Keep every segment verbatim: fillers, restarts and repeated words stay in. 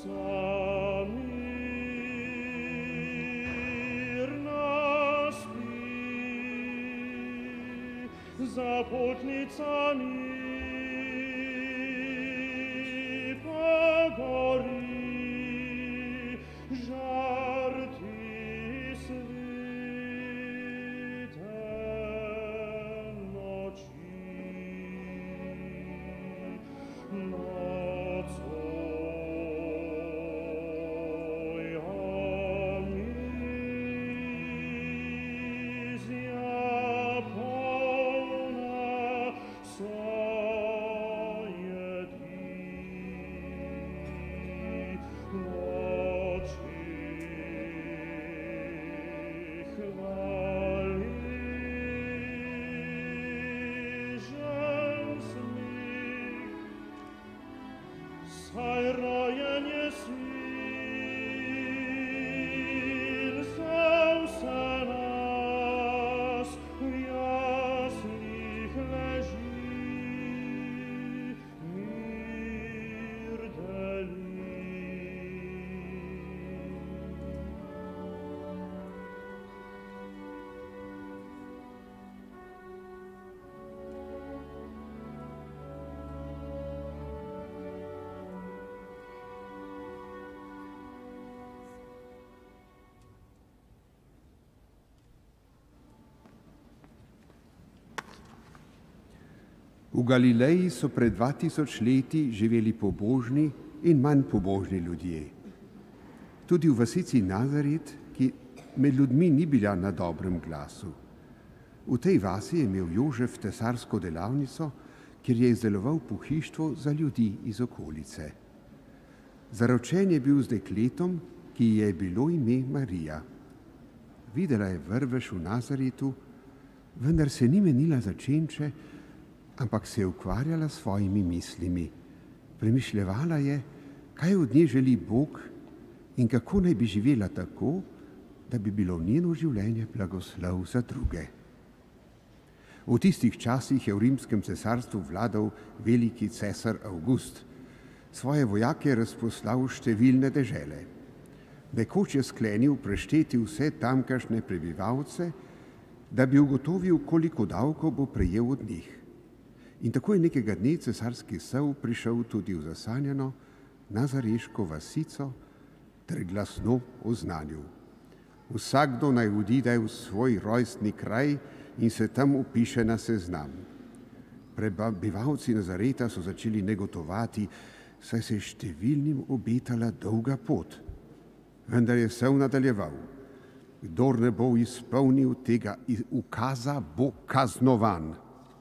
Zapotnica mi pogori, žarti svete noči. Nocoja mizja polna sojeti, oči hvali, žensmih, saj rojen je sin za vse nas, v jaslih leži, mir deli. V Galileji so pred dva tisoč leti živeli pobožni in manj pobožni ljudje. Tudi v vasici Nazaret, ki med ljudmi ni bila na dobrem glasu. V tej vasi je imel Jožef tesarsko delavnico, kjer je izdeloval pohištvo za ljudi iz okolice. Zaročen je bil z dekletom, ki ji je bilo ime Marija. Videla je vrvež v Nazaretu, vendar se ni menila začenče, ampak se je ukvarjala s svojimi mislimi. Premišljevala je, kaj od nje želi Bog in kako naj bi živela tako, da bi bilo njeno življenje blagoslov za druge. V tistih časih je v rimskem cesarstvu vladal veliki cesar Avgust. Svoje vojake je razposlal v številne dežele. Nekoč je sklenil prešteti vse tamkajšnje prebivalce, da bi ugotovil, koliko davkov bo prejel od njih. In tako je nekega dne cesarski sel prišel tudi v zasanjano nazareško vasico ter glasno oznanil: vsakdo naj odide v svoj rojstni kraj in se tam upiše na seznam. Prebivalci Nazareta so začeli negotovati, saj se je številnim obetala dolga pot. Vendar je sel nadaljeval: kdor ne bo izpolnil tega ukaza, bo kaznovan.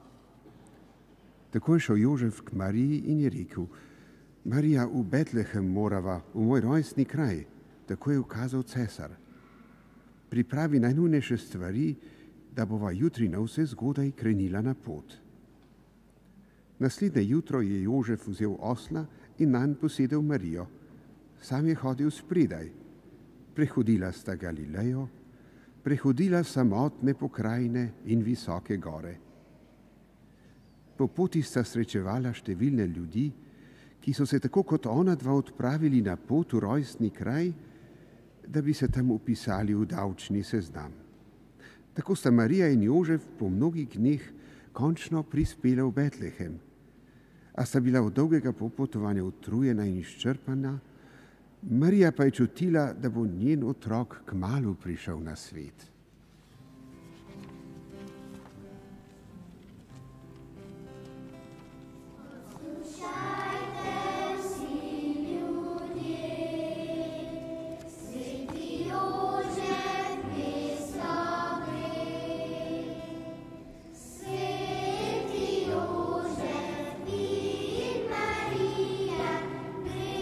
Tako je šel Jožef k Mariji in je rekel: Marija, v Betlehem morava, v moj rojstni kraj, tako je ukazal cesar. Pripravi najnujnejše stvari, da bova jutri na vse zgodaj krenila na pot. Naslednje jutro je Jožef vzel osla in nanj posedel Marijo. Sam je hodil spredaj. Prehodila sta Galilejo, prehodila samotne pokrajine in visoke gore. Po poti sta srečevala številne ljudi, ki so se tako kot ona dva odpravili na pot v rojstni kraj, da bi se tam upisali v davčni seznam. Tako sta Marija in Jožef po mnogih dneh končno prispela v Betlehem, a sta bila od dolgega popotovanja utrujena in izčrpana, Marija pa je čutila, da bo njen otrok kmalu prišel na svet.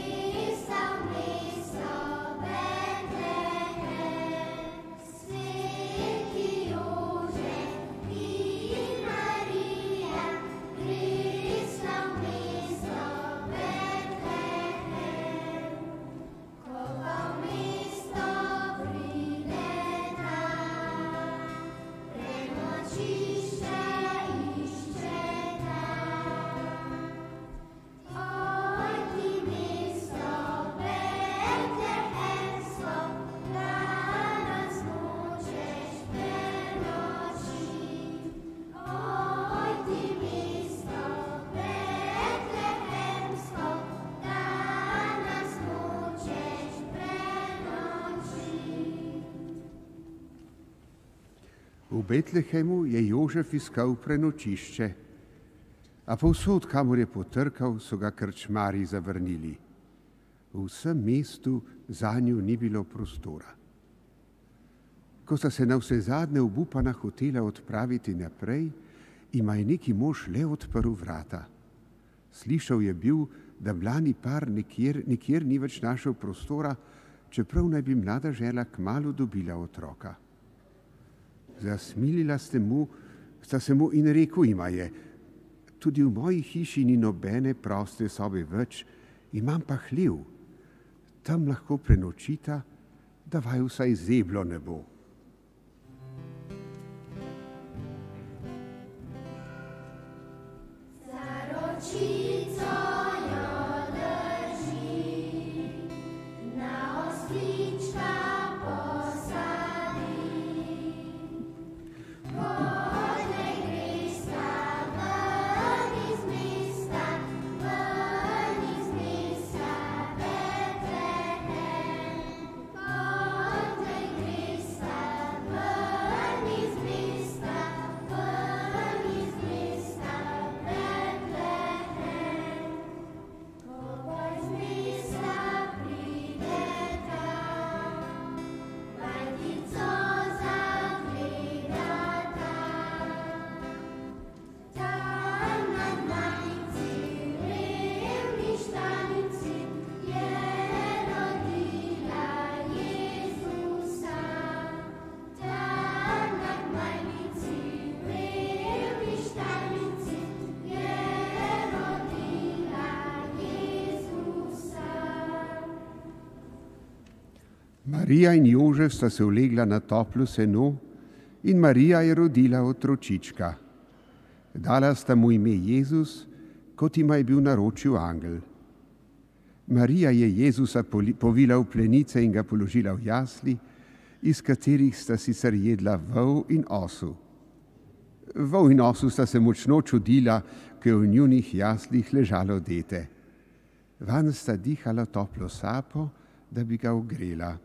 Sweet Betlehemu je Jožef iskal prenočišče, a povsod, kamor je potrkal, so ga krčmarji zavrnili. V vsem mestu zanju ni bilo prostora. Ko sta se navsezadnje obupana hotela odpraviti naprej, ima je neki mož le odprl vrata. Slišal je bil, da mlani par nikjer, nikjer ni več našel prostora, čeprav naj bi mlada žena kmalu dobila otroka. Zasmilila ste mu, sta se mu in rekel jima je: tudi v moji hiši ni nobene proste sobe več, imam pa hlev. Tam lahko prenočita, da vaju vsaj zeblo ne bo. Marija in Jožef sta se ulegla na toplo seno in Marija je rodila otročička. Dala sta mu ime Jezus, kot jima je bil naročil angel. Marija je Jezusa povila v plenice in ga položila v jasli, iz katerih sta sicer jedla vol in osu. Vol in osu sta se močno čudila, ko je v njunih jaslih ležalo dete. Vanj sta dihala toplo sapo, da bi ga ogrela.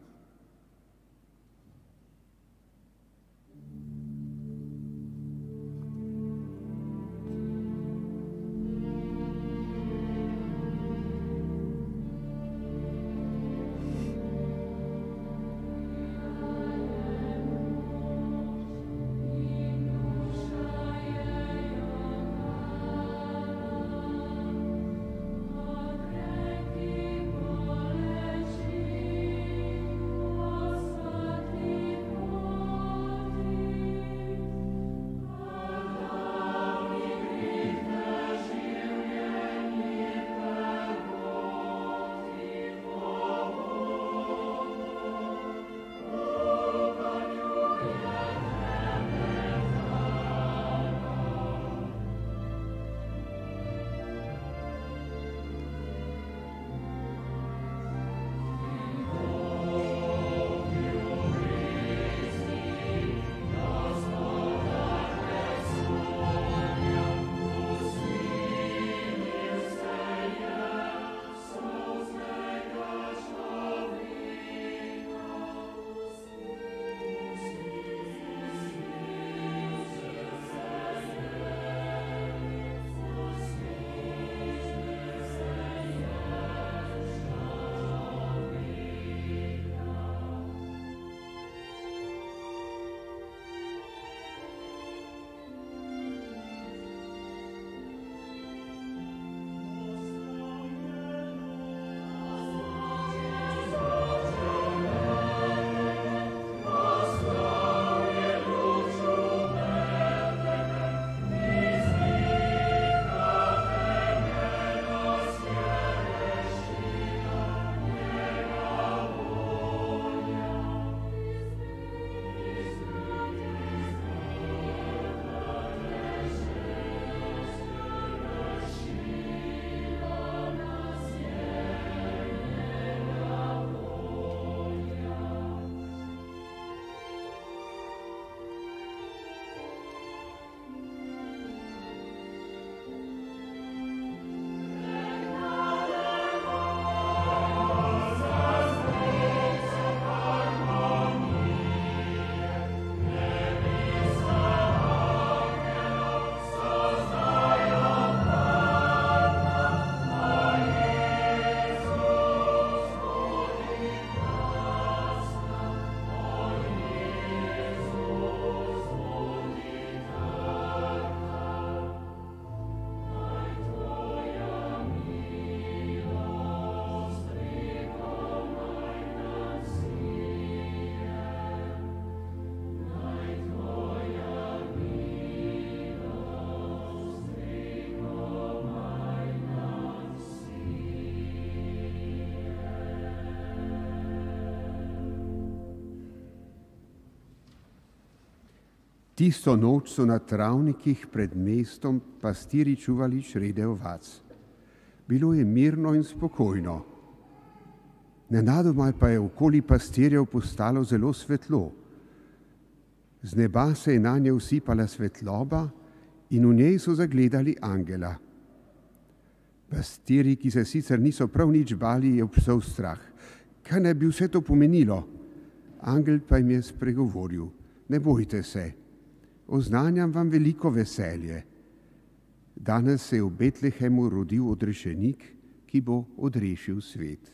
Tisto noč so na travnikih pred mestom pastiri čuvali črede ovac. Bilo je mirno in spokojno. Nenadoma pa je okoli pastirjev postalo zelo svetlo. Z neba se je nanje usipala svetloba in v njej so zagledali angela. Pastirji, ki se sicer niso prav nič bali, je obstal strah. Kaj naj bi vse to pomenilo? Angel pa jim je spregovoril: ne bojte se, oznanjam vam veliko veselje. Danes se je v Betlehemu rodil odrešenik, ki bo odrešil svet.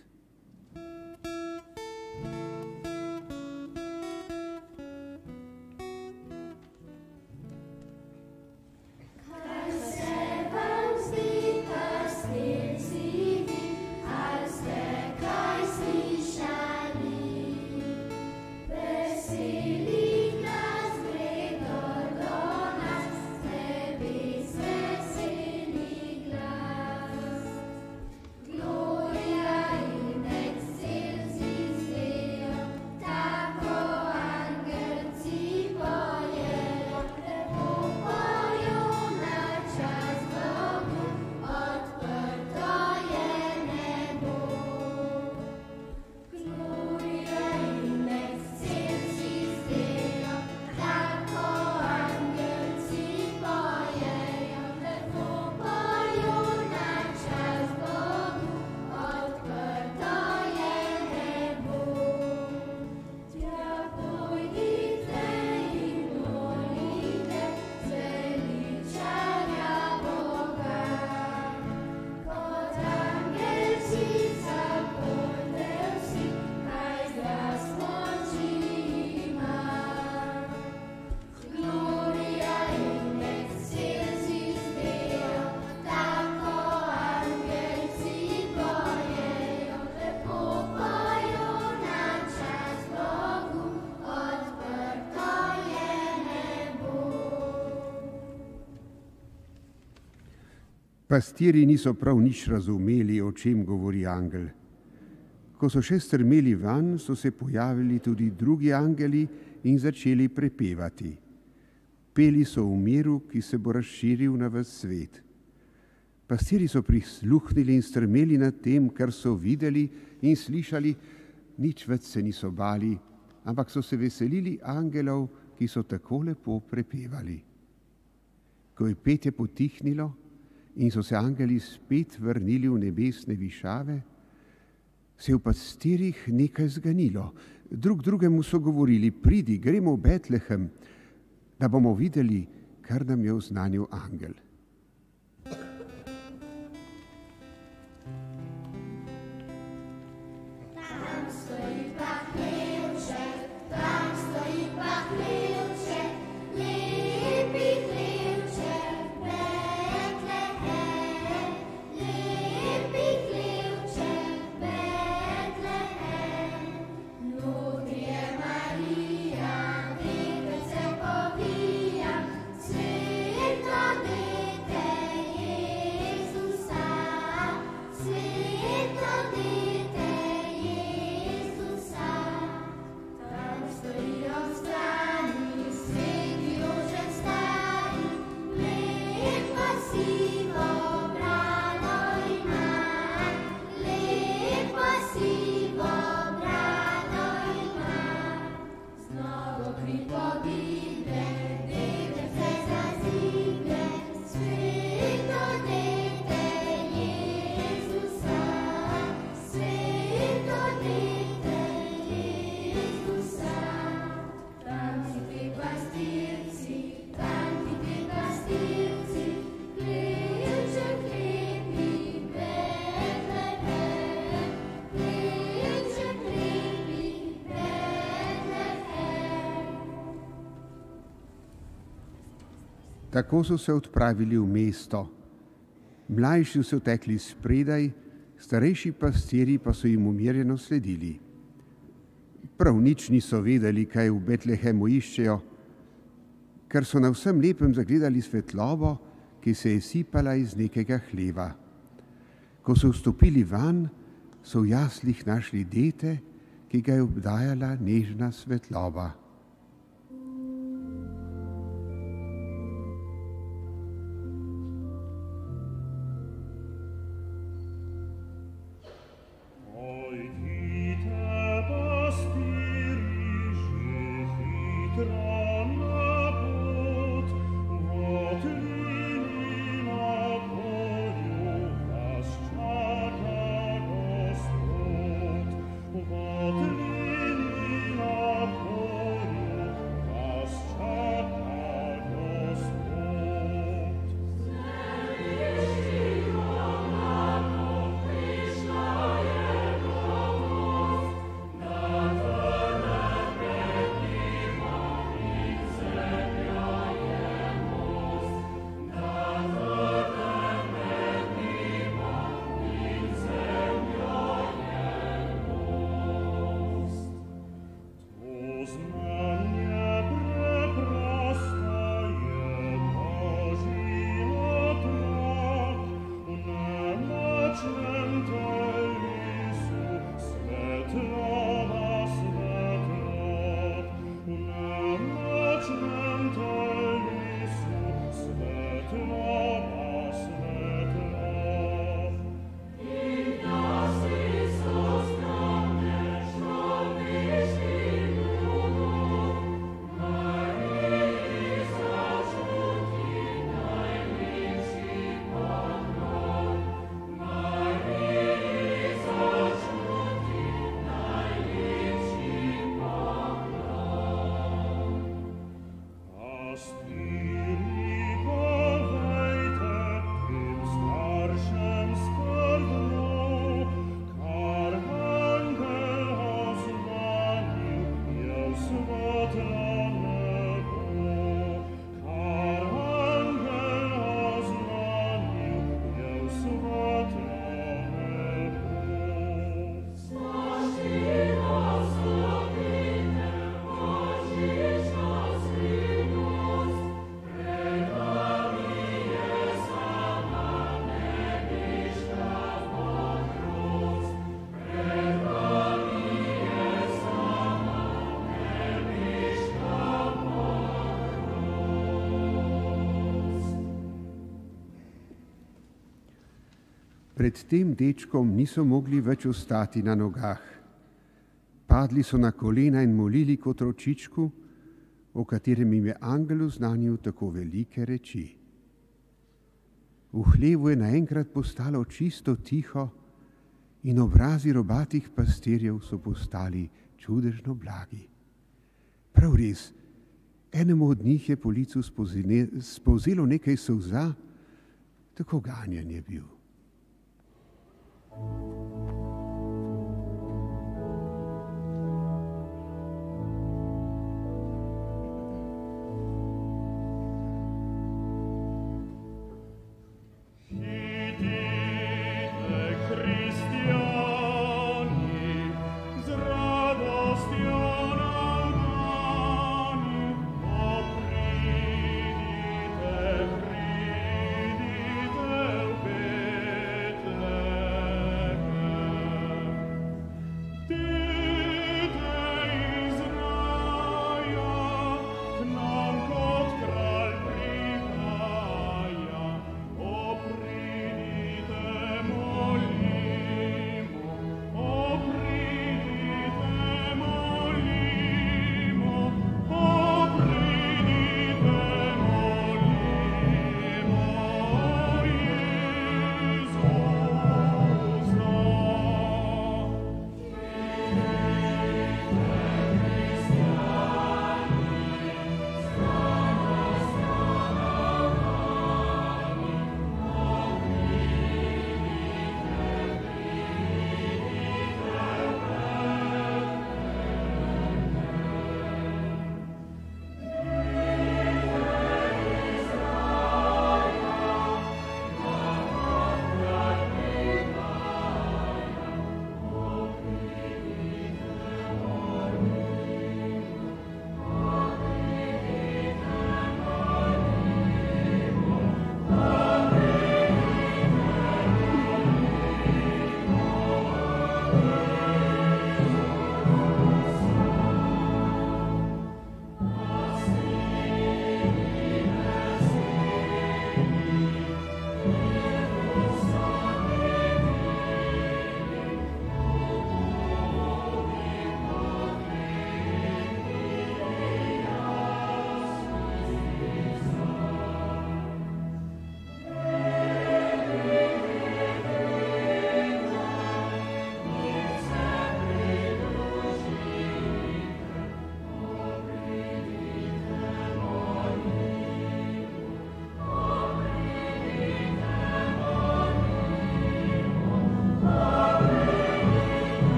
Pastirji niso prav nič razumeli, o čem govori angel. Ko so še strmeli van, so se pojavili tudi drugi angeli in začeli prepevati. Peli so o miru, ki se bo razširil na ves svet. Pastirji so prisluhnili in strmeli nad tem, kar so videli in slišali, nič več se niso bali, ampak so se veselili angelov, ki so tako lepo prepevali. Ko je petje potihnilo in so se angeli spet vrnili v nebesne višave, se je v pastirjih nekaj zganilo. Drug drugemu so govorili: pridi, gremo v Betlehem, da bomo videli, kar nam je oznanil angel. Tako so se odpravili v mesto. Mlajši so tekli spredaj, starejši pastirji pa so jim umirjeno sledili. Prav nič niso vedeli, kaj v Betlehemu iščejo, ker so na vsem lepem zagledali svetlobo, ki se je sipala iz nekega hleva. Ko so vstopili van, so v jaslih našli dete, ki ga je obdajala nežna svetloba. Pred tem dečkom niso mogli več ostati na nogah. Padli so na kolena in molili kot otročičku, o katerem jim je angel oznanil tako velike reči. V hlevu je naenkrat postalo čisto tiho in obrazi robatih pastirjev so postali čudežno blagi. Prav res, enemu od njih je po licu spolzelo nekaj solza, tako ganjen je bil. Be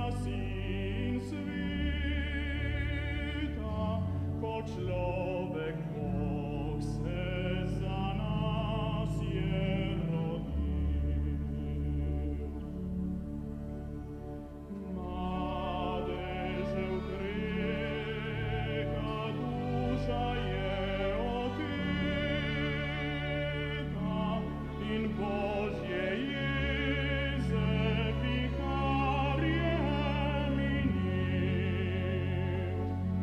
sin sveta, ko človek Bog se za nas je rodil. Madežev greha duša je oteta in Božje jeze viharje minil.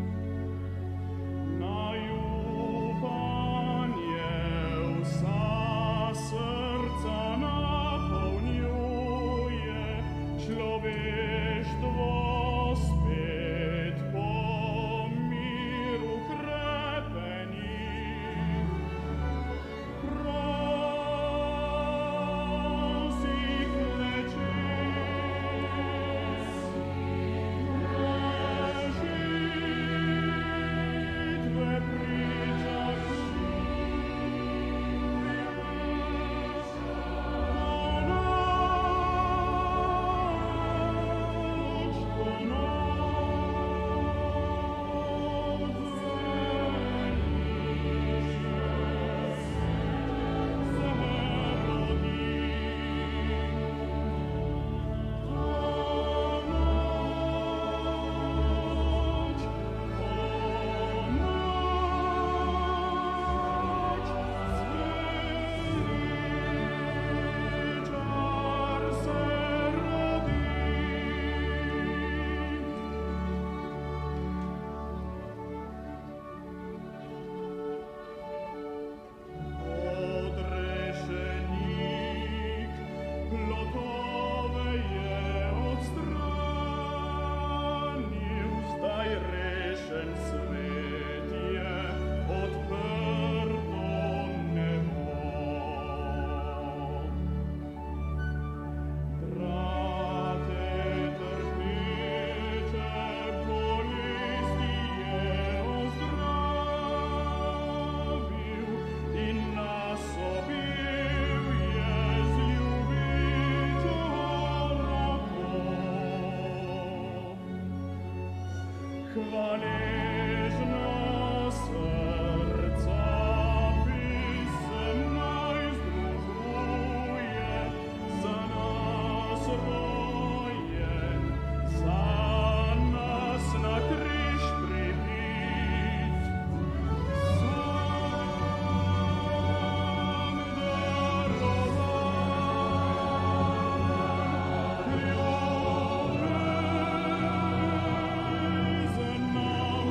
Najupanje vsa srca napolnjuje, človeštvo spet po miru hrepeni. Prosi klečes, žitve pričakuj. Odrešenik plotove je odstranil, zdaj rešen svet je odprto nebo. Brate trpeče bolesti je ozdravil in nas objel je z ljubečo roko. Hvaležno srca pisem naj združuje, za nas rojen, za nas na križ pribit. Sam darovan, ljubezen nam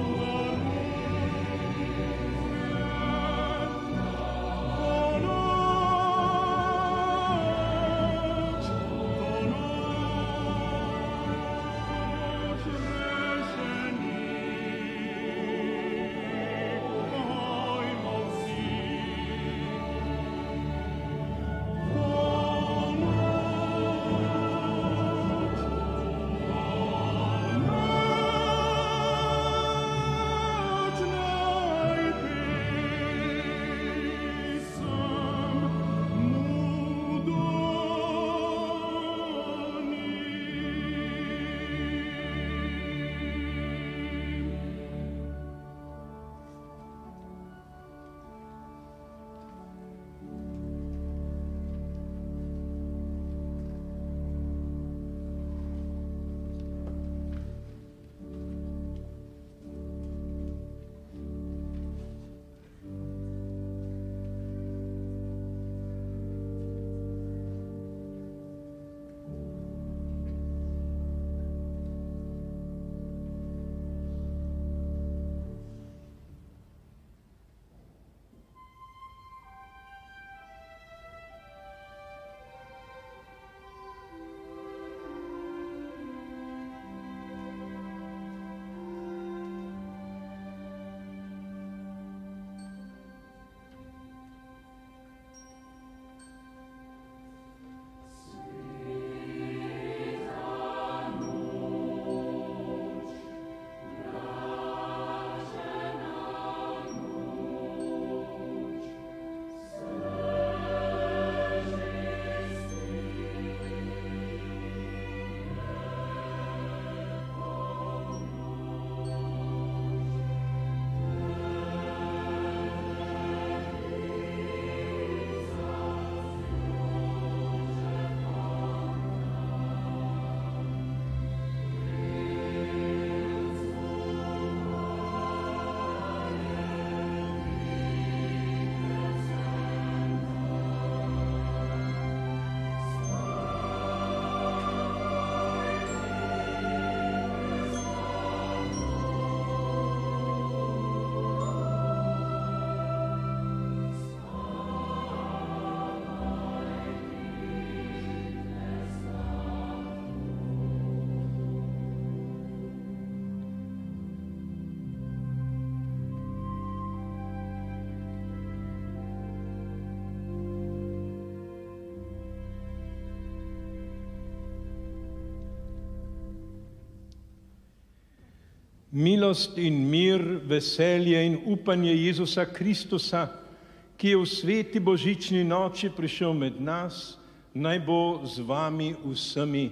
Milost in mir, veselje in upanje Jezusa Kristusa, ki je v sveti božični noči prišel med nas, naj bo z vami vsemi.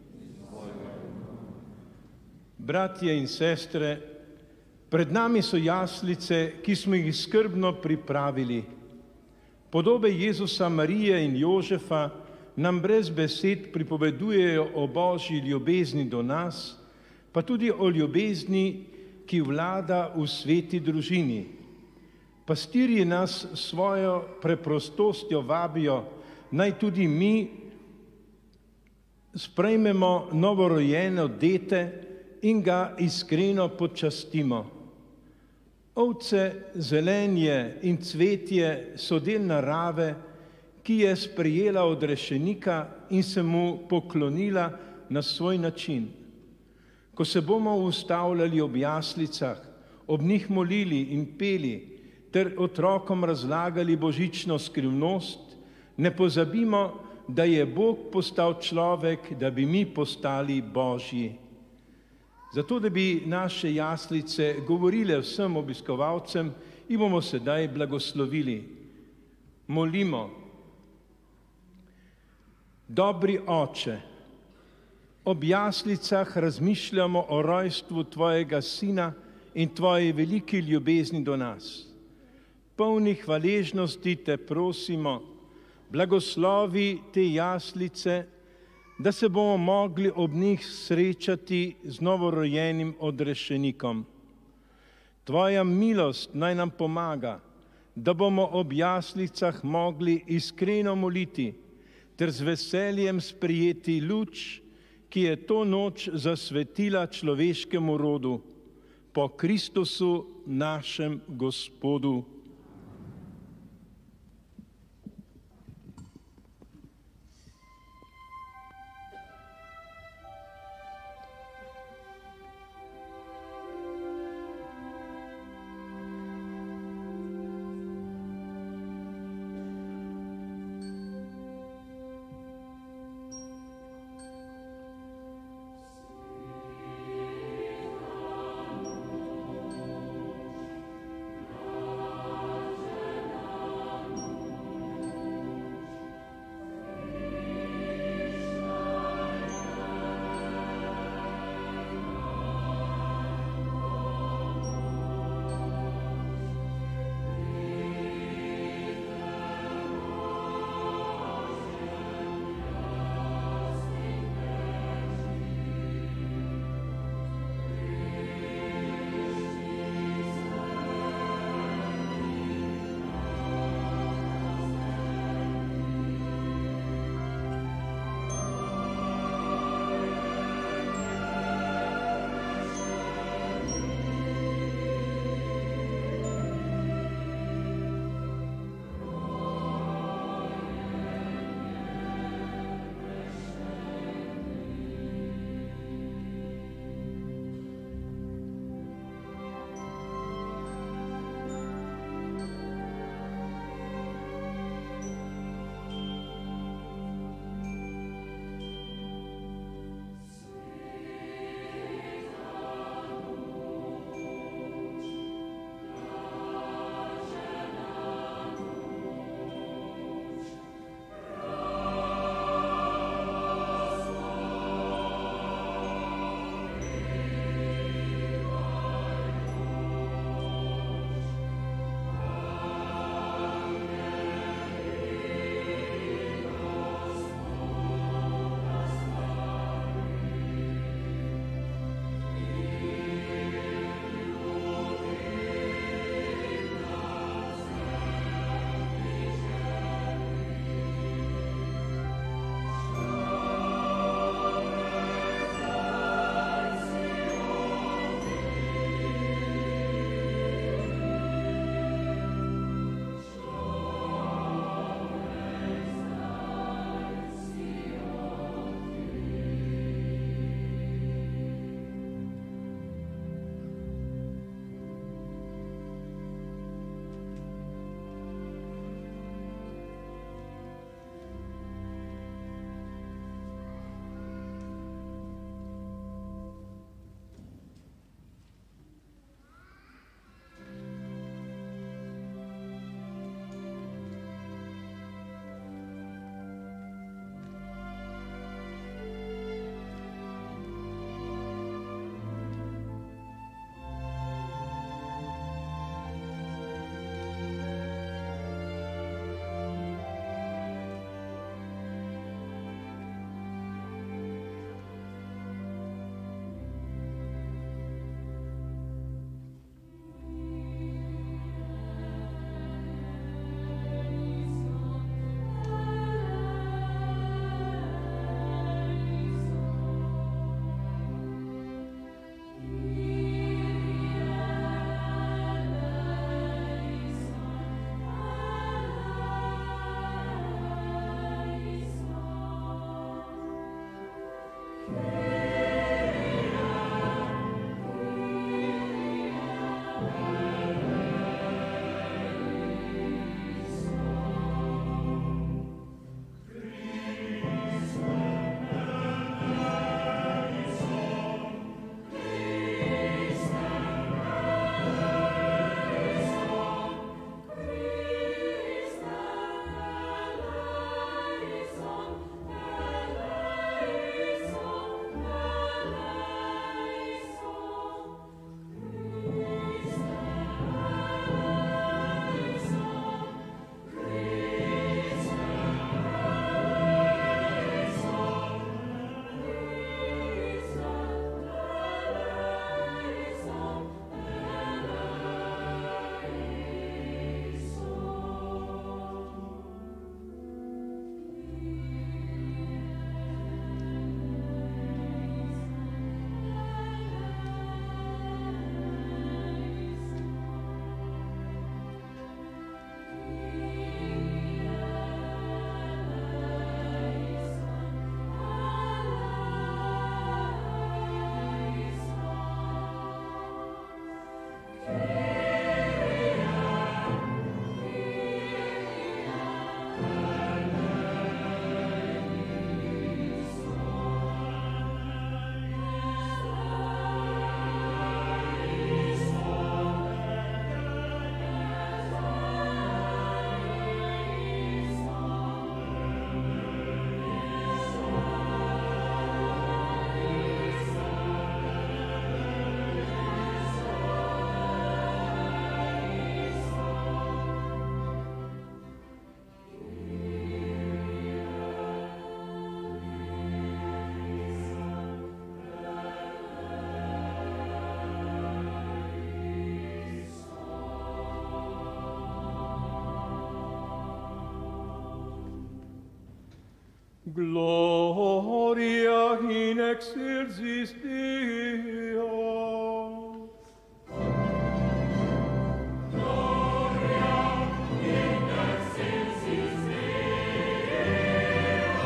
Bratje in sestre, pred nami so jaslice, ki smo jih skrbno pripravili. Podobe Jezusa, Marije in Jožefa nam brez besed pripovedujejo o Božji ljubezni do nas, pa tudi o ljubezni, ki vlada v sveti družini. Pastirji nas svojo preprostostjo vabijo, naj tudi mi sprejmemo novorojeno dete in ga iskreno počastimo. Ovce, zelenje in cvetje so del narave, ki je sprejela odrešenika in se mu poklonila na svoj način. Ko se bomo ustavljali ob jaslicah, ob njih molili in peli ter otrokom razlagali božično skrivnost, ne pozabimo, da je Bog postal človek, da bi mi postali Božji. Zato, da bi naše jaslice govorile vsem obiskovalcem, jih bomo sedaj blagoslovili. Molimo. Dobri Oče, ob jaslicah razmišljamo o rojstvu Tvojega Sina in Tvoji veliki ljubezni do nas. Polni hvaležnosti Te prosimo, blagoslovi te jaslice, da se bomo mogli ob njih srečati z novorojenim odrešenikom. Tvoja milost naj nam pomaga, da bomo ob jaslicah mogli iskreno moliti ter z veseljem sprejeti luč, ki je to noč zasvetila človeškemu rodu, po Kristusu našem Gospodu. Amen. Gloria in excelsis Deo. Gloria in excelsis Deo.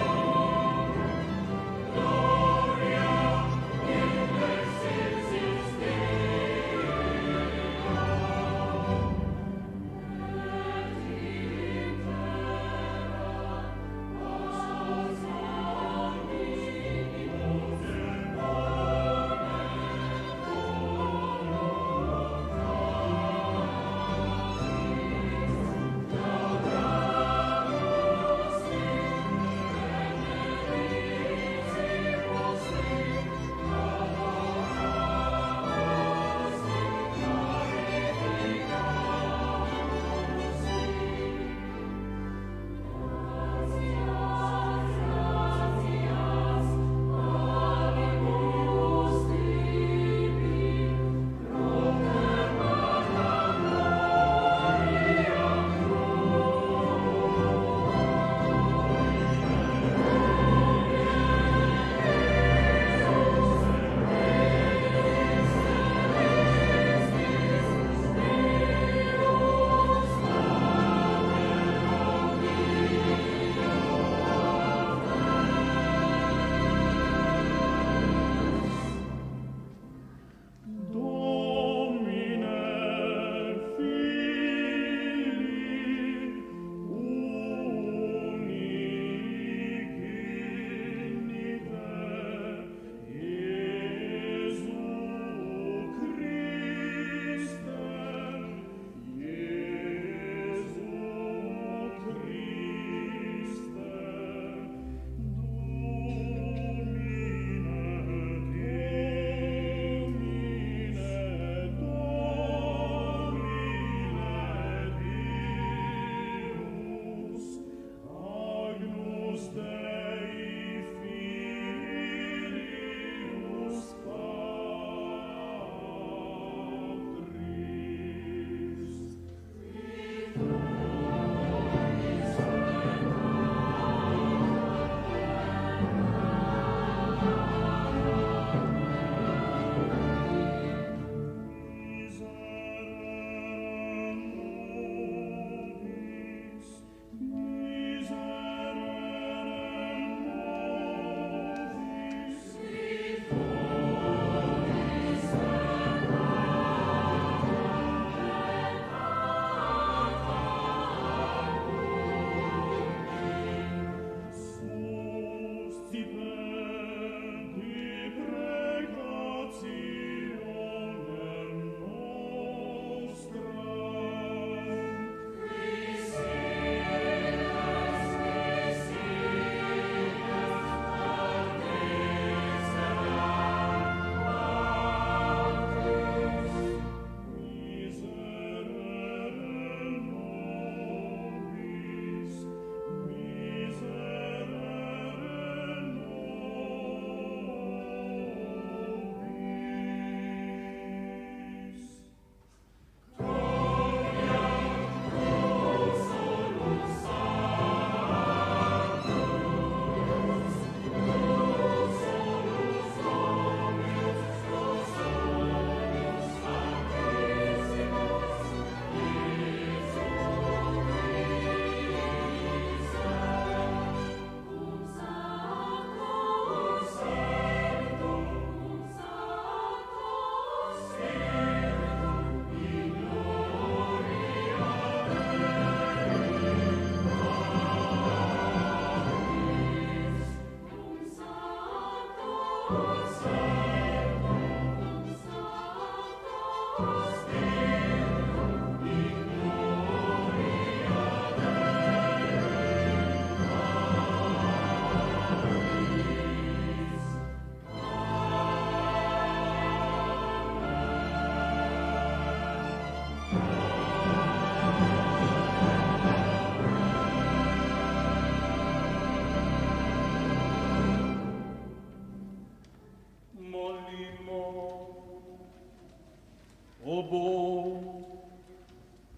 Gloria in excelsis Deo. Et in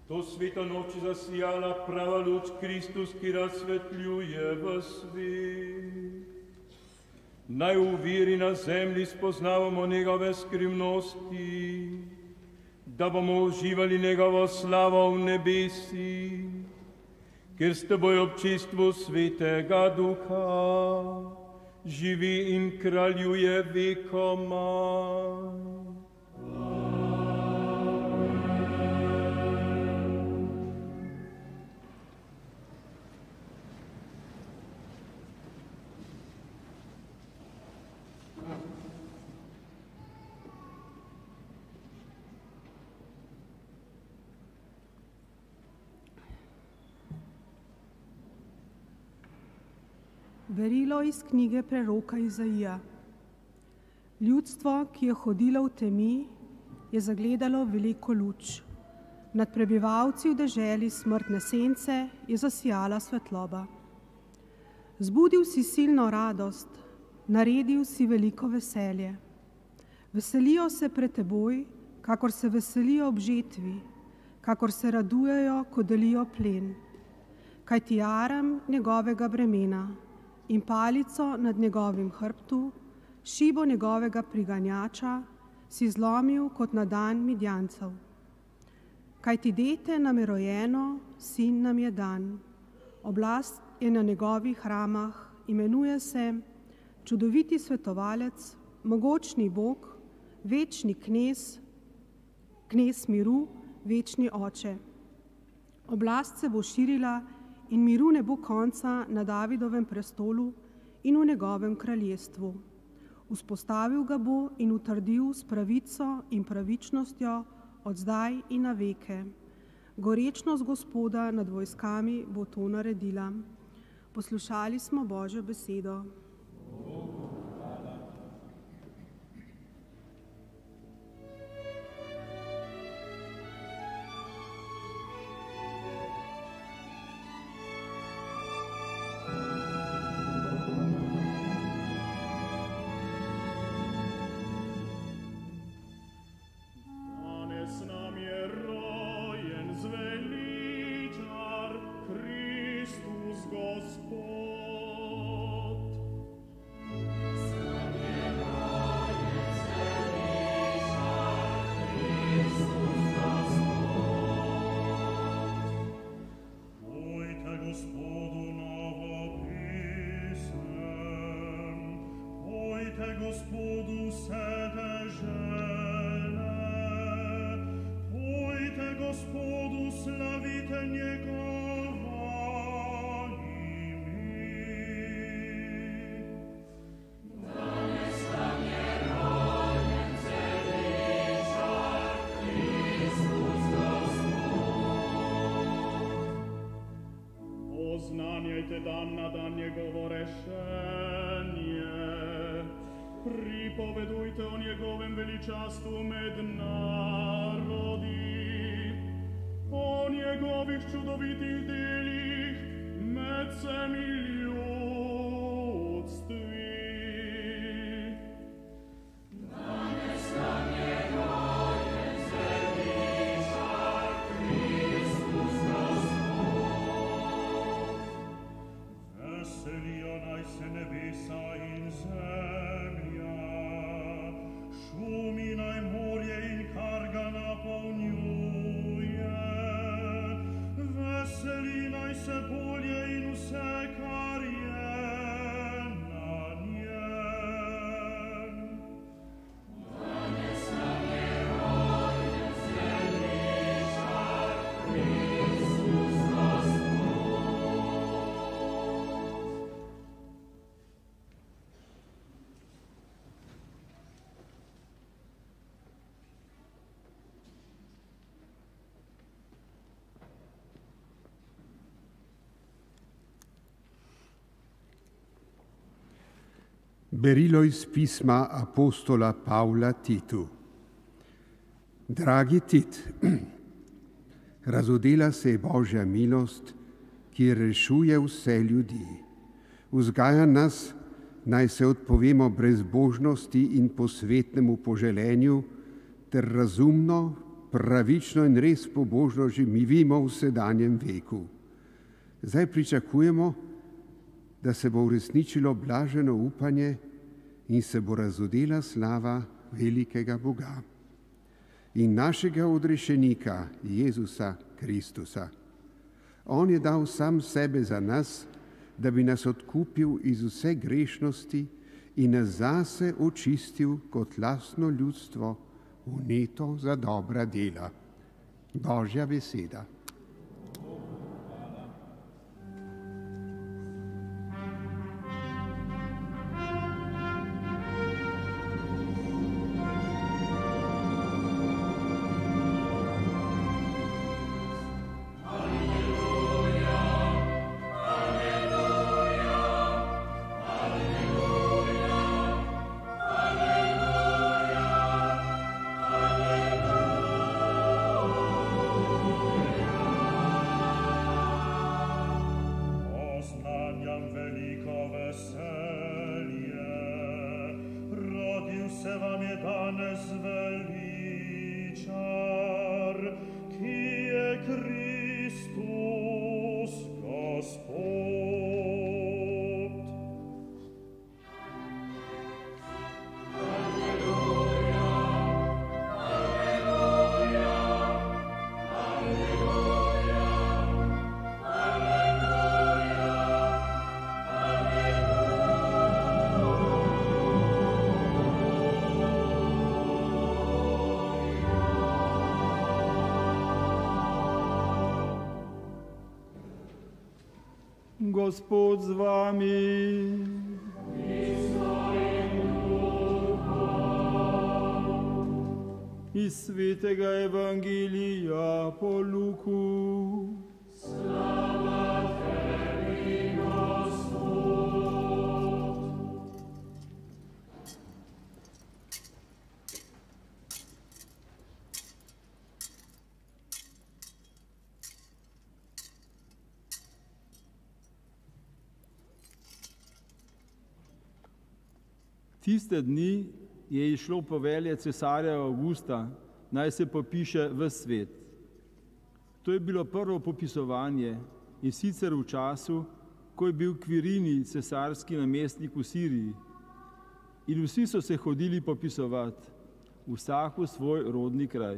To sveta noč zasijala prava luč Kristus, ki razsvetljuje v svet. Naj v viri na zemlji spoznavamo njegove skrivnosti, da bomo uživali njegovo slavo v nebesi, ker s teboj občistvu Svetega Duha živi in kraljuje vekomaj. Berilo iz knjige preroka Izaija. Ljudstvo, ki je hodilo v temi, je zagledalo veliko luč. Nad prebivalci v deželi smrtne sence je zasijala svetloba. Zbudil si silno radost, naredil si veliko veselje. Veselijo se pred teboj, kakor se veselijo ob žetvi, kakor se radujejo, ko delijo plen. Kaj ti jarem njegovega bremena in palico nad njegovim hrbtu, šibo njegovega priganjača, si zlomil kot na dan Midjancev. Kaj ti dete nam je rojeno, sin nam je dan. Oblast je na njegovih ramah, imenuje se čudoviti svetovalec, mogočni Bog, večni knez, knez miru, večni oče. Oblast se bo širila in miru ne bo konca na Davidovem prestolu in v njegovem kraljestvu. Vzpostavil ga bo in utrdil s pravico in pravičnostjo od zdaj in na veke. Gorečnost Gospoda nad vojskami bo to naredila. Poslušali smo Božjo besedo. Gospodu vse dežele, pojte Gospodu, slavite njegovo ime. Danes nam je rojen celičar, Kristus Gospod. Oznanjajte dan na dan njegovo rešenje, pripovedujte o njegovem veličastvu med narodi, o njegovih čudovitih delih med vsemi ljudstvi. Danes nam je rojen celičar, Kristus Gospod. Veselijo naj se nebesa in zemlja, šumi naj morje in kar ga napolnjuje. Veseli naj se polje in vse, kar je na njem. Danes nam je rojen celičar, Kristus Gospod. Berilo iz pisma apostola Pavla Titu. Dragi Tit, razodela se je Božja milost, ki rešuje vse ljudi. Vzgaja nas, naj se odpovemo brezbožnosti in posvetnemu poželenju ter razumno pravično in res pobožno živimo v sedanjem veku. Zdaj pričakujemo, da se bo uresničilo blaženo upanje in se bo razodela slava velikega Boga in našega odrešenika Jezusa Kristusa. On je dal sam sebe za nas, da bi nas odkupil iz vse grešnosti in nas zase očistil kot lastno ljudstvo, vneto za dobra dela. Božja beseda. Gospod z vami. Iz svetega evangelija po Luku. Slava tebi, Gospod. Tiste dni je išlo povelje cesarja Avgusta, naj se popiše ves svet. To je bilo prvo popisovanje in sicer v času, ko je bil Kvirini cesarski namestnik v Siriji. In vsi so se hodili popisovati, vsak v svoj rodni kraj.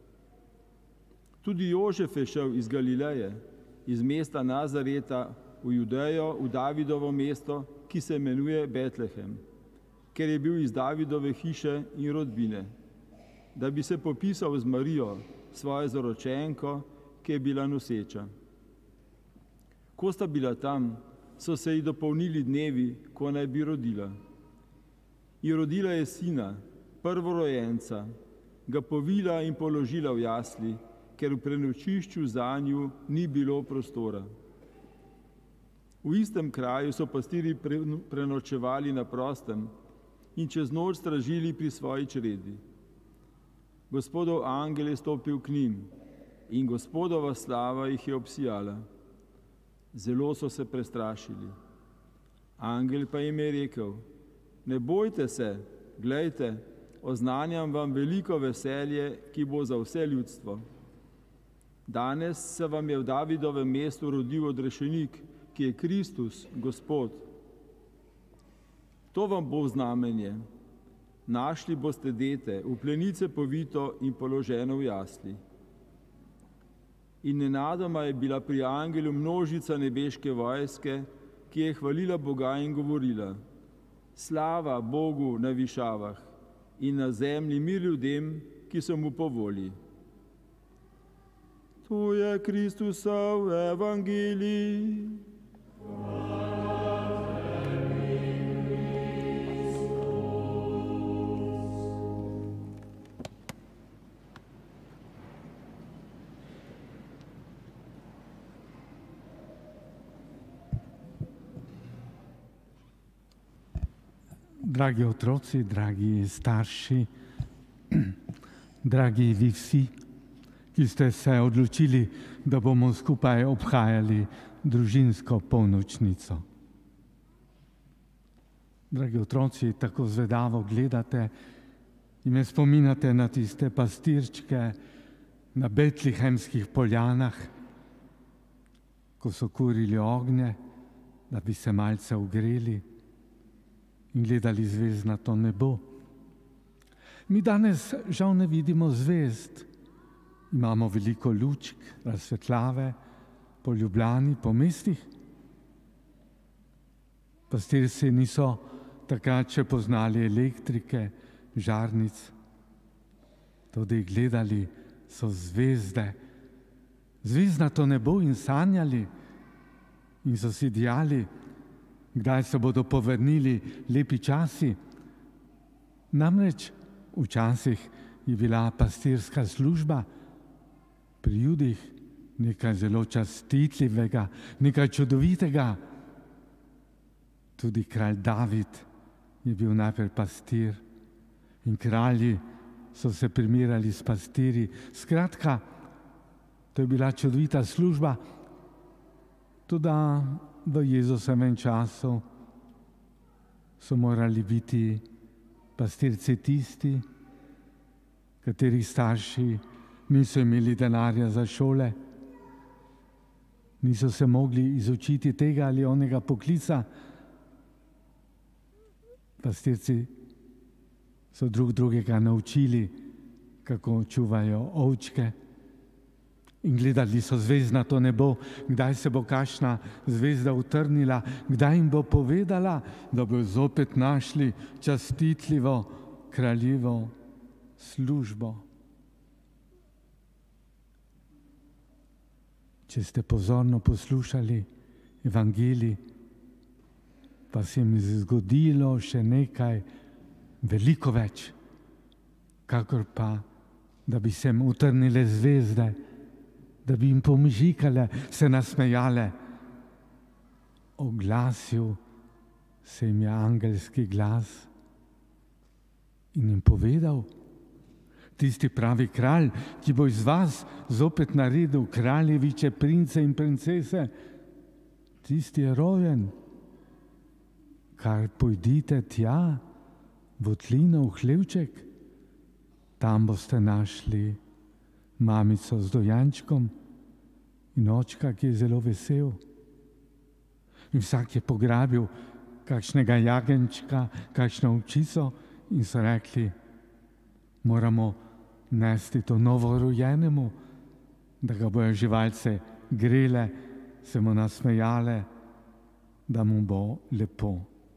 Tudi Jožef je šel iz Galileje, iz mesta Nazareta v Judejo, v Davidovo mesto, ki se imenuje Betlehem, ker je bil iz Davidove hiše in rodbine, da bi se popisal z Marijo, svojo zaročenko, ki je bila noseča. Ko sta bila tam, so se ji dopolnili dnevi, ko naj bi rodila. In rodila je sina, prvorojenca, ga povila in položila v jasli, ker v prenočišču zanju ni bilo prostora. V istem kraju so pastirji prenočevali na prostem in čez noč stražili pri svoji čredi. Gospodov angel je stopil k njim in Gospodova slava jih je obsijala. Zelo so se prestrašili. Angel pa jim je rekel: ne bojte se, glejte, oznanjam vam veliko veselje, ki bo za vse ljudstvo. Danes se vam je v Davidovem mestu rodil odrešenik, ki je Kristus, Gospod. To vam bo znamenje. Našli boste dete, v plenice povito in položeno v jasli. In nenadoma je bila pri angelu množica nebeške vojske, ki je hvalila Boga in govorila: slava Bogu na višavah in na zemlji mir ljudem, ki so mu po volji. To je Kristusov evangelij. Dragi otroci, dragi starši, dragi vi vsi, ki ste se odločili, da bomo skupaj obhajali družinsko polnočnico. Dragi otroci, tako zvedavo gledate in me spominjate na tiste pastirčke, na betlihemskih poljanah, ko so kurili ognje, da bi se malce ogreli in gledali zvezdnato nebo. Mi danes žal ne vidimo zvezd. Imamo veliko lučk, razsvetljave po Ljubljani, po mestih. Pastirci niso takrat še poznali elektrike, žarnic. Tudi gledali so zvezde, zvezdnato nebo in sanjali in so si dijali, kdaj se bodo povrnili lepi časi. Namreč včasih je bila pastirska služba pri Judih nekaj zelo častitljivega, nekaj čudovitega. Tudi kralj David je bil najprej pastir in kralji so se primerjali s pastirji. Skratka, to je bila čudovita služba, tudi v Jezusovem času so morali biti pastirci tisti, katerih starši niso imeli denarja za šole, niso se mogli izučiti tega ali onega poklica. Pastirci so drug drugega naučili, kako čuvajo ovčke in gledali so zvezdnato nebo, kdaj se bo kakšna zvezda utrnila, kdaj jim bo povedala, da bo zopet našli častitljivo kraljevo službo. Če ste pozorno poslušali evangelij, pa se jim je zgodilo še nekaj veliko več, kakor pa, da bi se jim utrnile zvezde, da bi jim pomežikale, se nasmejale. Oglasil se jim je angelski glas in jim povedal: tisti pravi kralj, ki bo iz vas zopet naredil kraljeviče, prince in princese, tisti je rojen. Kar pojdite tja, v votlino, v hlevček, tam boste našli mamico z dojenčkom in očka, ki je zelo vesel. In vsak je pograbil kakšnega jagenčka, kakšno ovčico in so rekli: moramo nesti to novorojenemu, da ga bojo živalce grele, se mu nasmejale, da mu bo lepo.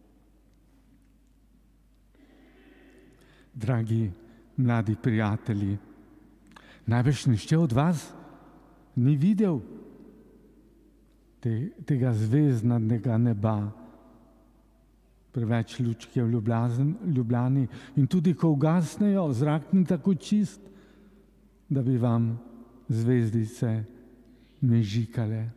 Dragi mladi prijatelji, najbrž nihče od vas ni videl te, tega zvezdnega neba. Preveč lučk je v Ljubljani in tudi ko ugasnejo, zrak ni tako čist, da bi vam zvezdice mežikale.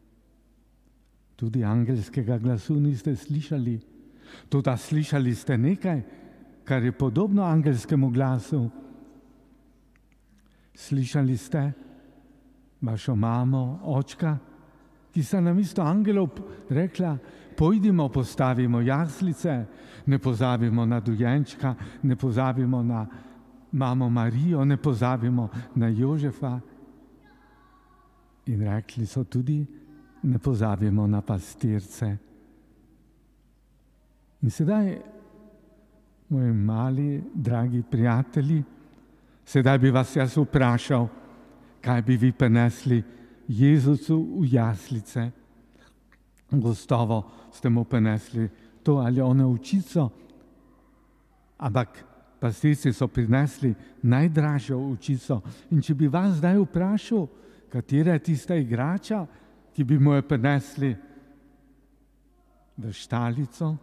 Tudi angelskega glasu niste slišali, toda slišali ste nekaj, kar je podobno angelskemu glasu. Slišali ste vašo mamo, očka, ki sta namesto angelov rekla: pojdimo, postavimo jaslice, ne pozabimo na dojenčka, ne pozabimo na mamo Marijo, ne pozabimo na Jožefa. In rekli so tudi: ne pozabimo na pastirce. In sedaj, moji mali, dragi prijatelji, sedaj bi vas jaz vprašal, kaj bi vi prinesli Jezusu v jaslice. Gotovo ste mu prinesli to ali ono ovčico, ampak pastirci so prinesli najdražjo ovčico. In če bi vas zdaj vprašal, katera je tista igrača, ki bi mu jo prinesli v štalico,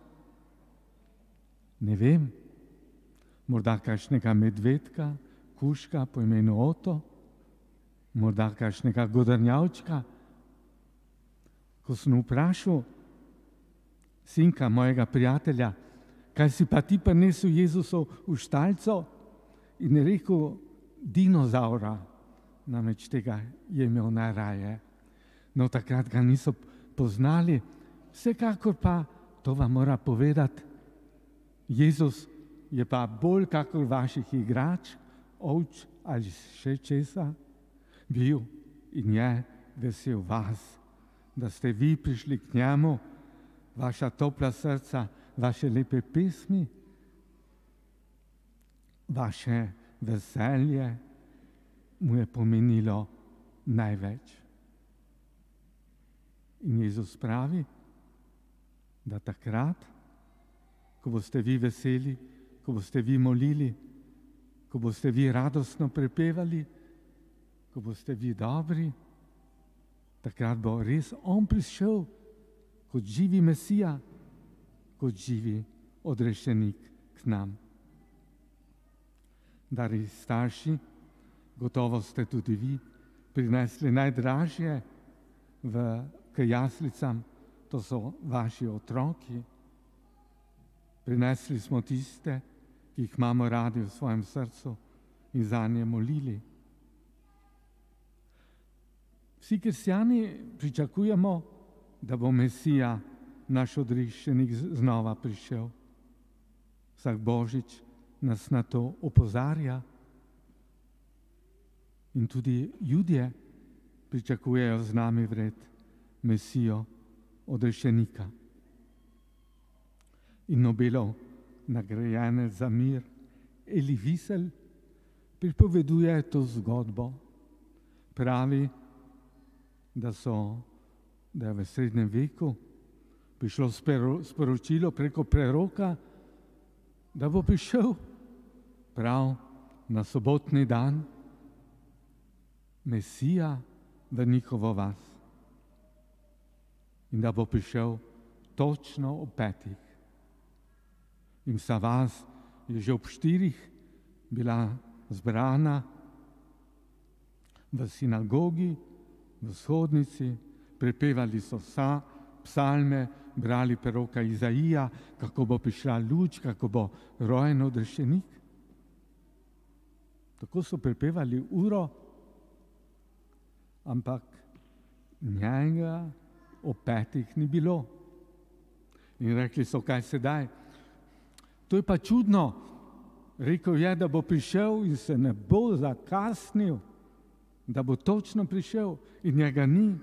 ne vem, morda kakšnega medvedka, kužka po imenu Oto, morda kakšnega godrnjavčka. Ko sem vprašal sinka mojega prijatelja, kaj si pa ti prinesel Jezusov v štalico, in je rekel: dinozaura, namreč tega je imel najraje. No, takrat ga niso poznali, vsekakor pa, to vam mora povedati, Jezus je pa bolj kakor vaših igrač, ovč ali še česa, bil in je vesel vas, da ste vi prišli k njemu, vaša topla srca, vaše lepe pesmi, vaše veselje mu je pomenilo največ. In Jezus pravi, da takrat, ko boste vi veseli, ko boste vi molili, ko boste vi radostno prepevali, ko boste vi dobri, takrat bo res on prišel kot živi Mesija, kot živi odrešenik k nam. Dragi starši, gotovo ste tudi vi prinesli najdražje v, k jaslicam, to so vaši otroki. Prinesli smo tiste, ki jih imamo radi v svojem srcu in zanje molili. Vsi kristjani pričakujemo, da bo Mesija, naš odrešenik, znova prišel. Vsak božič nas na to opozarja. In tudi Judje pričakujejo z nami vred Mesijo, odrešenika. In Nobelov nagrajenec za mir Elie Wiesel pripoveduje to zgodbo. Pravi, da, so, da je v srednjem veku prišlo sporočilo preko preroka, da bo prišel prav na sobotni dan Mesija v njihovo vas in da bo prišel točno ob petih. In vsa vas je že ob štirih bila zbrana v sinagogi, v shodnici, prepevali so sa, psalme, brali preroka Izaija, kako bo prišla luč, kako bo rojen odrešenik. Tako so prepevali uro, ampak njega ob petih ni bilo. In rekli so, kaj sedaj? To je pa čudno. Rekel je, da bo prišel in se ne bo zakasnil, da bo točno prišel in njega ni.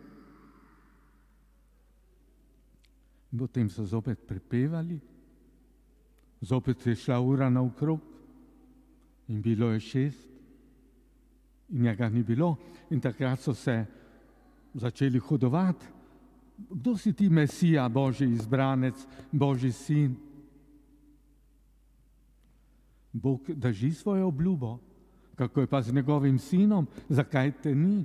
In potem so zopet prepevali, zopet je šla ura naokrog in bilo je šest in njega ni bilo. In takrat so se začeli hodovati. Kdo si ti, Mesija, Božji izbranec, Božji sin? Bog drži svojo obljubo. Kako je pa z njegovim sinom? Zakaj te ni?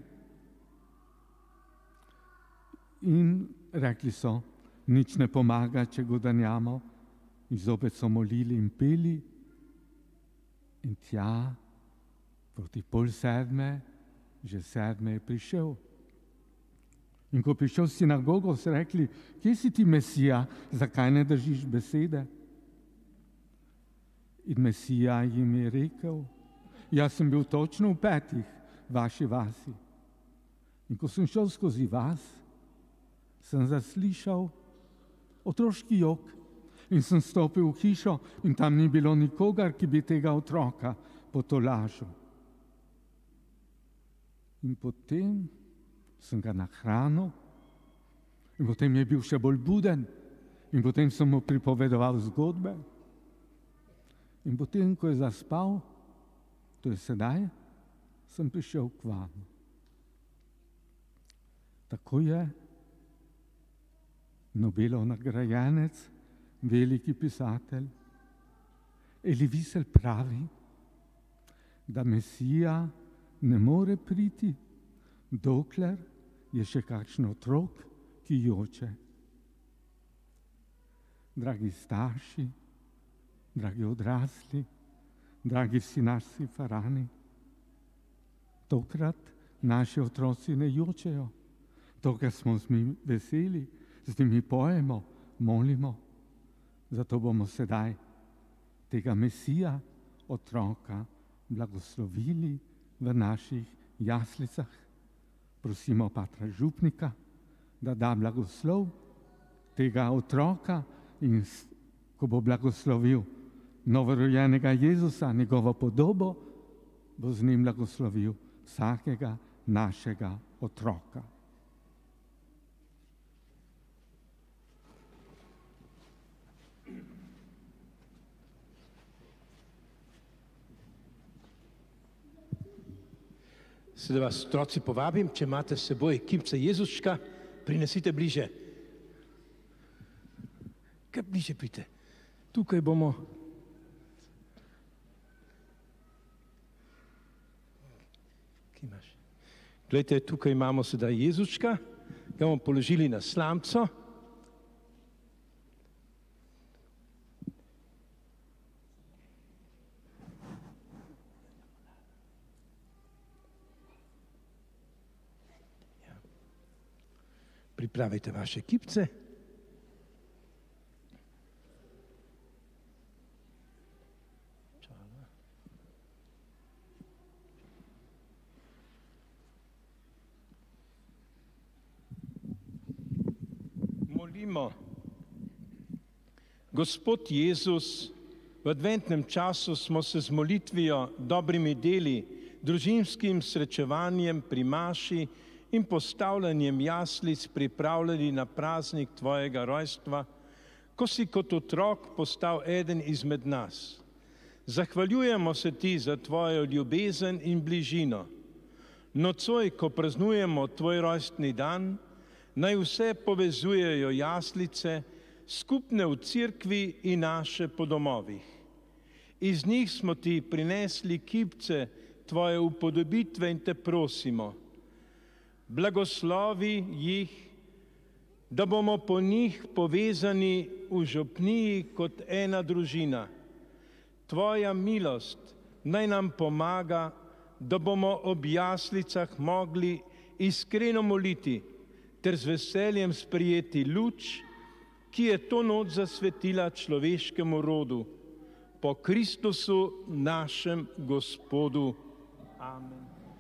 In rekli so, nič ne pomaga, če ga danjamo. In zopet so molili in peli. In tja, proti pol sedme, že sedme je prišel. In ko je prišel v sinagogo, so rekli, kje si ti, Mesija, zakaj ne držiš besede? In Mesija jim je rekel, jaz sem bil točno v petih vaši vasi. In ko sem šel skozi vas, sem zaslišal otroški jok in sem stopil v hišo in tam ni bilo nikogar, ki bi tega otroka potolažil. In potem sem ga nahranil in potem je bil še bolj buden in potem sem mu pripovedoval zgodbe. In potem, ko je zaspal, to je sedaj, sem prišel k vam. Tako je Nobelov nagrajenec, veliki pisatelj Elie Wiesel pravi, da Mesija ne more priti, dokler je še kakšen otrok, ki joče. Dragi starši, dragi odrasli, dragi vsi naši farani, tokrat naši otroci ne jočejo, tokrat smo z njimi veseli, z njimi pojemo, molimo, zato bomo sedaj tega Mesija, otroka, blagoslovili v naših jaslicah. Prosimo patra župnika, da da blagoslov tega otroka in ko bo blagoslovil novorojenega Jezusa, njegovo podobo, bo z njim blagoslovil vsakega našega otroka. Sedaj vas, otroci, povabim, če imate s seboj kipce Jezuška, prinesite bliže. Kaj bliže pridite? Tukaj bomo. Kaj imaš? Glejte, tukaj imamo sedaj Jezuška, ga bomo položili na slamco. Pripravite vaše kipce. Molimo. Gospod Jezus, v adventnem času smo se z molitvijo, dobrimi deli, družinskim srečevanjem pri maši in postavljanjem jaslic pripravljali na praznik tvojega rojstva, ko si kot otrok postal eden izmed nas. Zahvaljujemo se ti za tvojo ljubezen in bližino. Nocoj, ko praznujemo tvoj rojstni dan, naj vse povezujejo jaslice, skupne v cerkvi in naše po domovih. Iz njih smo ti prinesli kipce tvoje upodobitve in te prosimo, blagoslovi jih, da bomo po njih povezani v župniji kot ena družina. Tvoja milost naj nam pomaga, da bomo ob jaslicah mogli iskreno moliti ter z veseljem sprijeti luč, ki je to noč zasvetila človeškemu rodu. Po Kristusu našem Gospodu. Amen.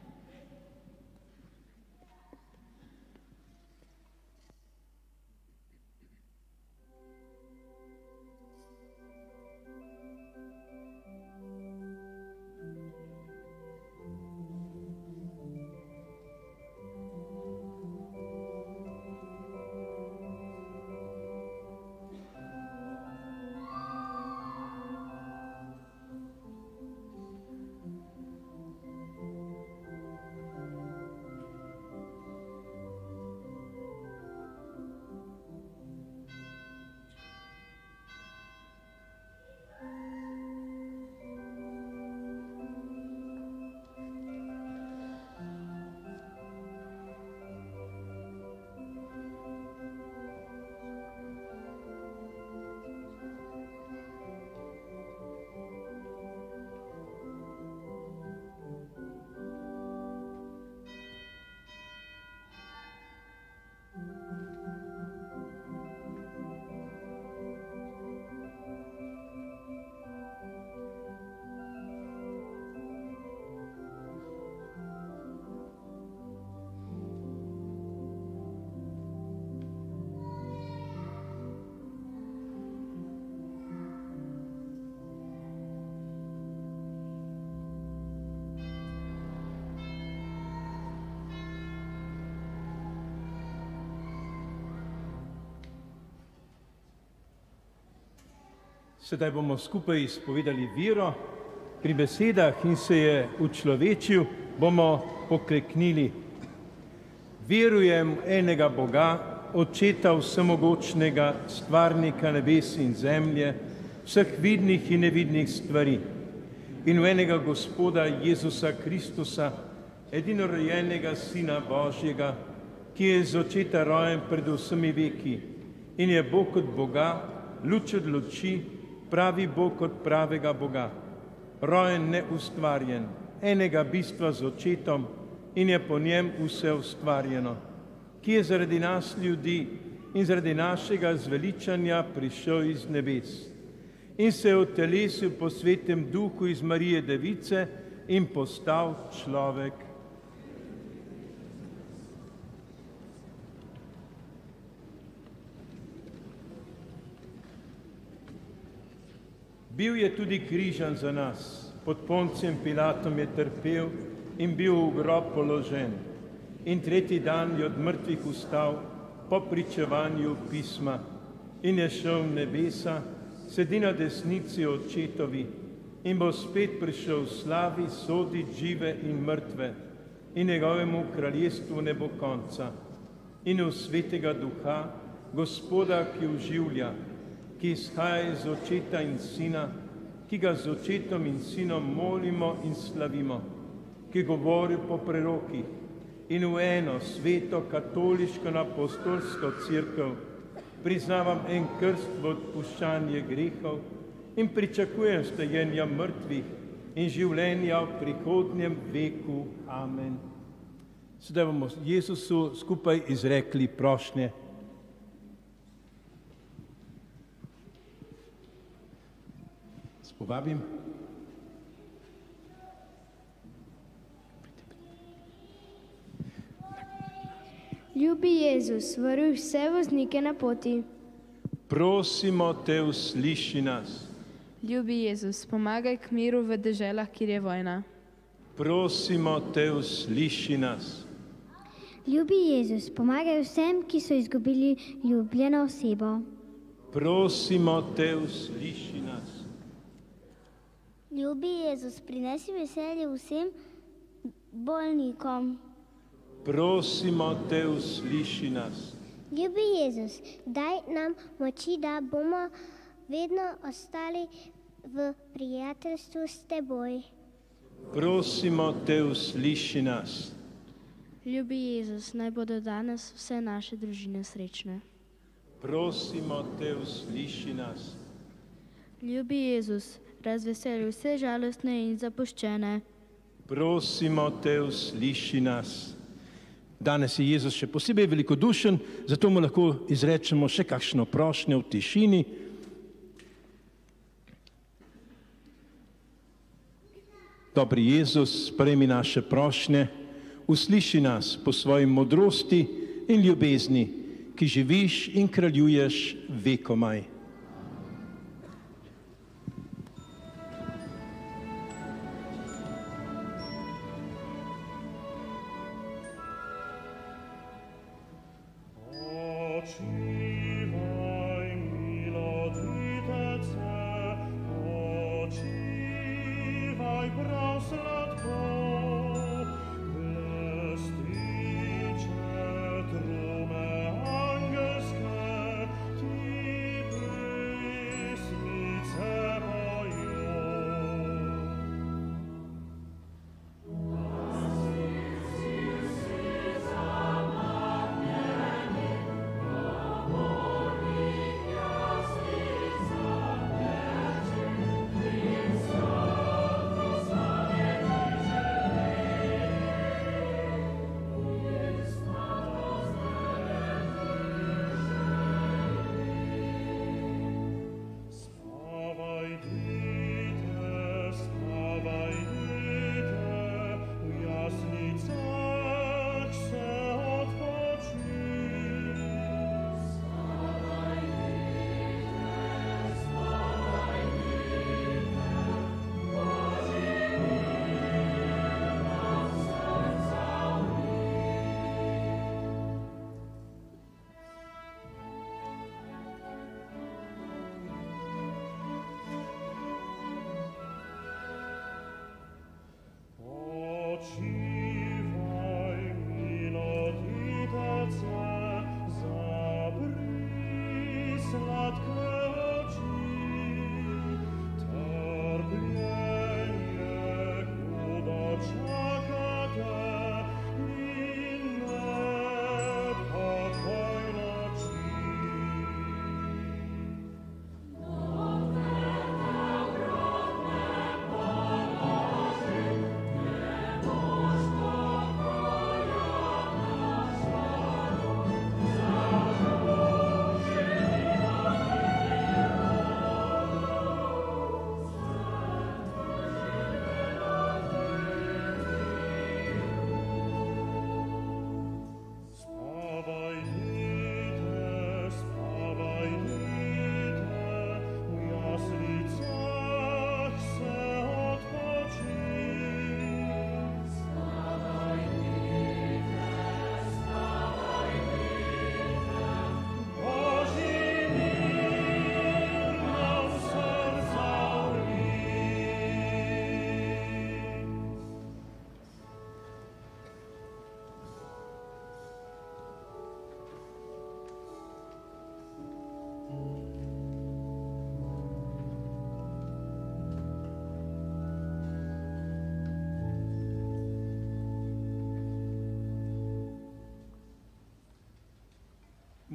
Sedaj bomo skupaj izpovedali vero, pri besedah in se je učlovečil, bomo pokleknili. Verujem enega Boga, Očeta vsemogočnega, stvarnika nebes in zemlje, vseh vidnih in nevidnih stvari, in v enega Gospoda Jezusa Kristusa, edinorojenega Sina Božjega, ki je z Očeta rojen pred vsemi veki in je Bog od Boga, luč od luči, pravi Bog od pravega Boga, rojen neustvarjen, enega bistva z Očetom in je po njem vse ustvarjeno, ki je zaradi nas ljudi in zaradi našega zveličanja prišel iz nebes in se je utelesil po svetem duhu iz Marije Device in postal človek. Bil je tudi križan za nas, pod Poncijem Pilatom je trpel in bil v grob položen. in tretji dan je od mrtvih vstal po pričevanju pisma in je šel v nebesa, sedi na desnici očetovi in bo spet prišel v slavi soditi žive in mrtve in njegovemu kraljestvu ne bo konca. In v svetega duha, Gospoda, ki oživlja, ki izhaja iz očeta in sina, ki ga z očetom in sinom molimo in slavimo, ki govori po prerokih in v eno sveto katoliško apostolsko cerkev priznavam en krst v odpuščanje grehov in pričakujem stajenja mrtvih in življenja v prihodnjem veku. Amen. Sedaj bomo Jezusu skupaj izrekli prošnje. Povabim. Ljubi Jezus, varuj vse voznike na poti. Prosimo te, usliši nas. Ljubi Jezus, pomagaj k miru v deželah, kjer je vojna. Prosimo te, usliši nas. Ljubi Jezus, pomagaj vsem, ki so izgubili ljubljeno osebo. Prosimo te, usliši nas. Ljubi Jezus, prinesi veselje vsem bolnikom. Prosimo te, usliši nas. Ljubi Jezus, daj nam moči, da bomo vedno ostali v prijateljstvu s teboj. Prosimo te, usliši nas. Ljubi Jezus, naj bodo danes vse naše družine srečne. Prosimo te, usliši nas. Ljubi Jezus, razveseli vse žalostne in zapuščene. Prosimo te, usliši nas. Danes je Jezus še posebej velikodušen, zato mu lahko izrečemo še kakšno prošnjo v tišini. Dobri Jezus, sprejmi naše prošnje, usliši nas po svoji modrosti in ljubezni, ki živiš in kraljuješ vekomaj. Ti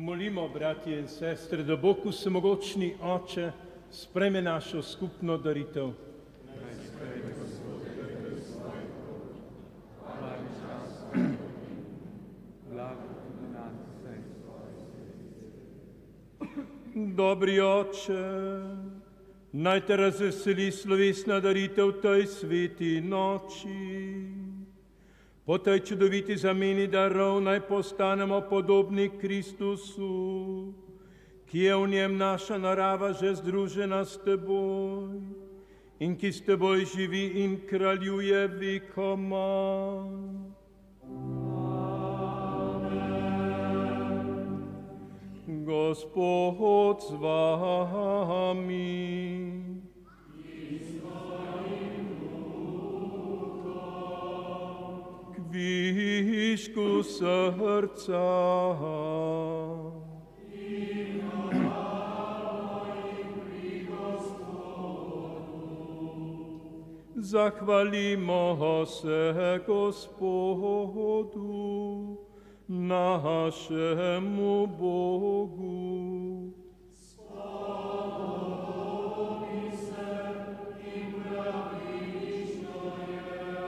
Molimo, bratje in sestre, da Bog vsemogočni Oče sprejme našo skupno daritev. Dobri Oče, naj te razveseli slovesna daritev tej sveti noči. Po tej čudoviti zameni darov naj postanemo podobni Kristusu, ki je v njem naša narava že združena s teboj in ki s teboj živi in kraljuje vekoma. Gospod z vami. K višku srca. Zahvalimo se Gospodu, našemu Bogu. Spomni se in pravično je.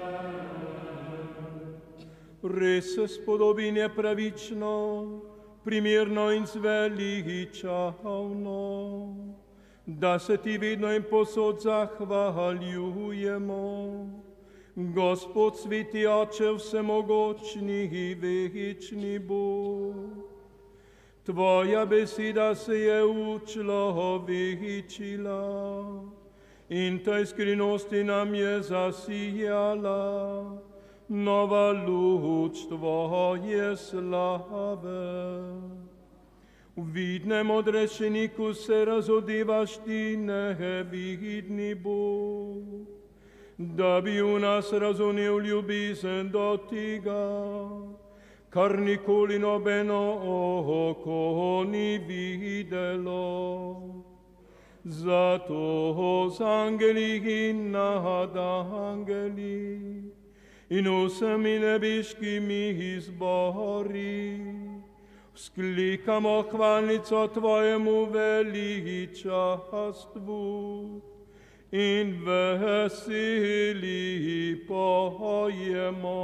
Res se spodobin je pravično, primerno in zveličavno, da se ti vedno in posod zahvaljujemo. Gospod sveti Oče, vsemogočni in večni Bog, tvoja beseda se je učlovečila in tej skrivnosti nam je zasijala nova luč tvoje slave. V vidnem odrešeniku se razodevaš ti nevidni Bog, da bi v nas razumel ljubezen do tega, kar nikoli nobeno oko ni videlo. Zato z angeli in nad angeli in vsemi nebeškimi zbori vzklikamo hvalnico tvojemu veličastvu in veseli pojemo.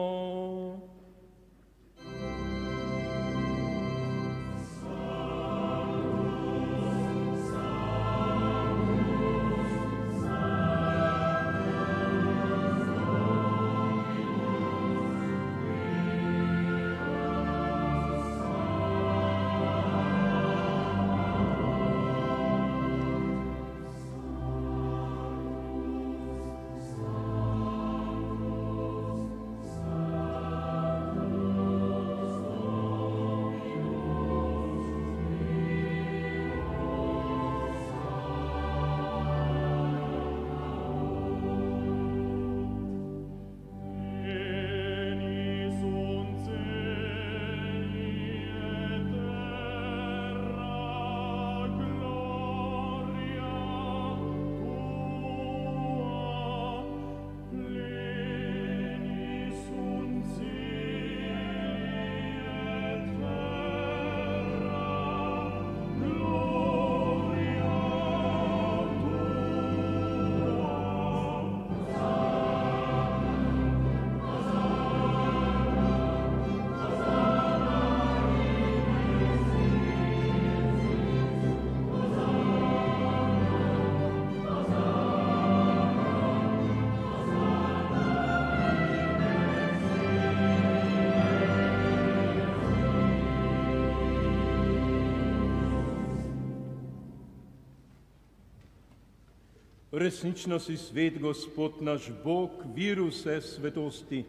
Resnično si svet, Gospod naš Bog, vir vse svetosti.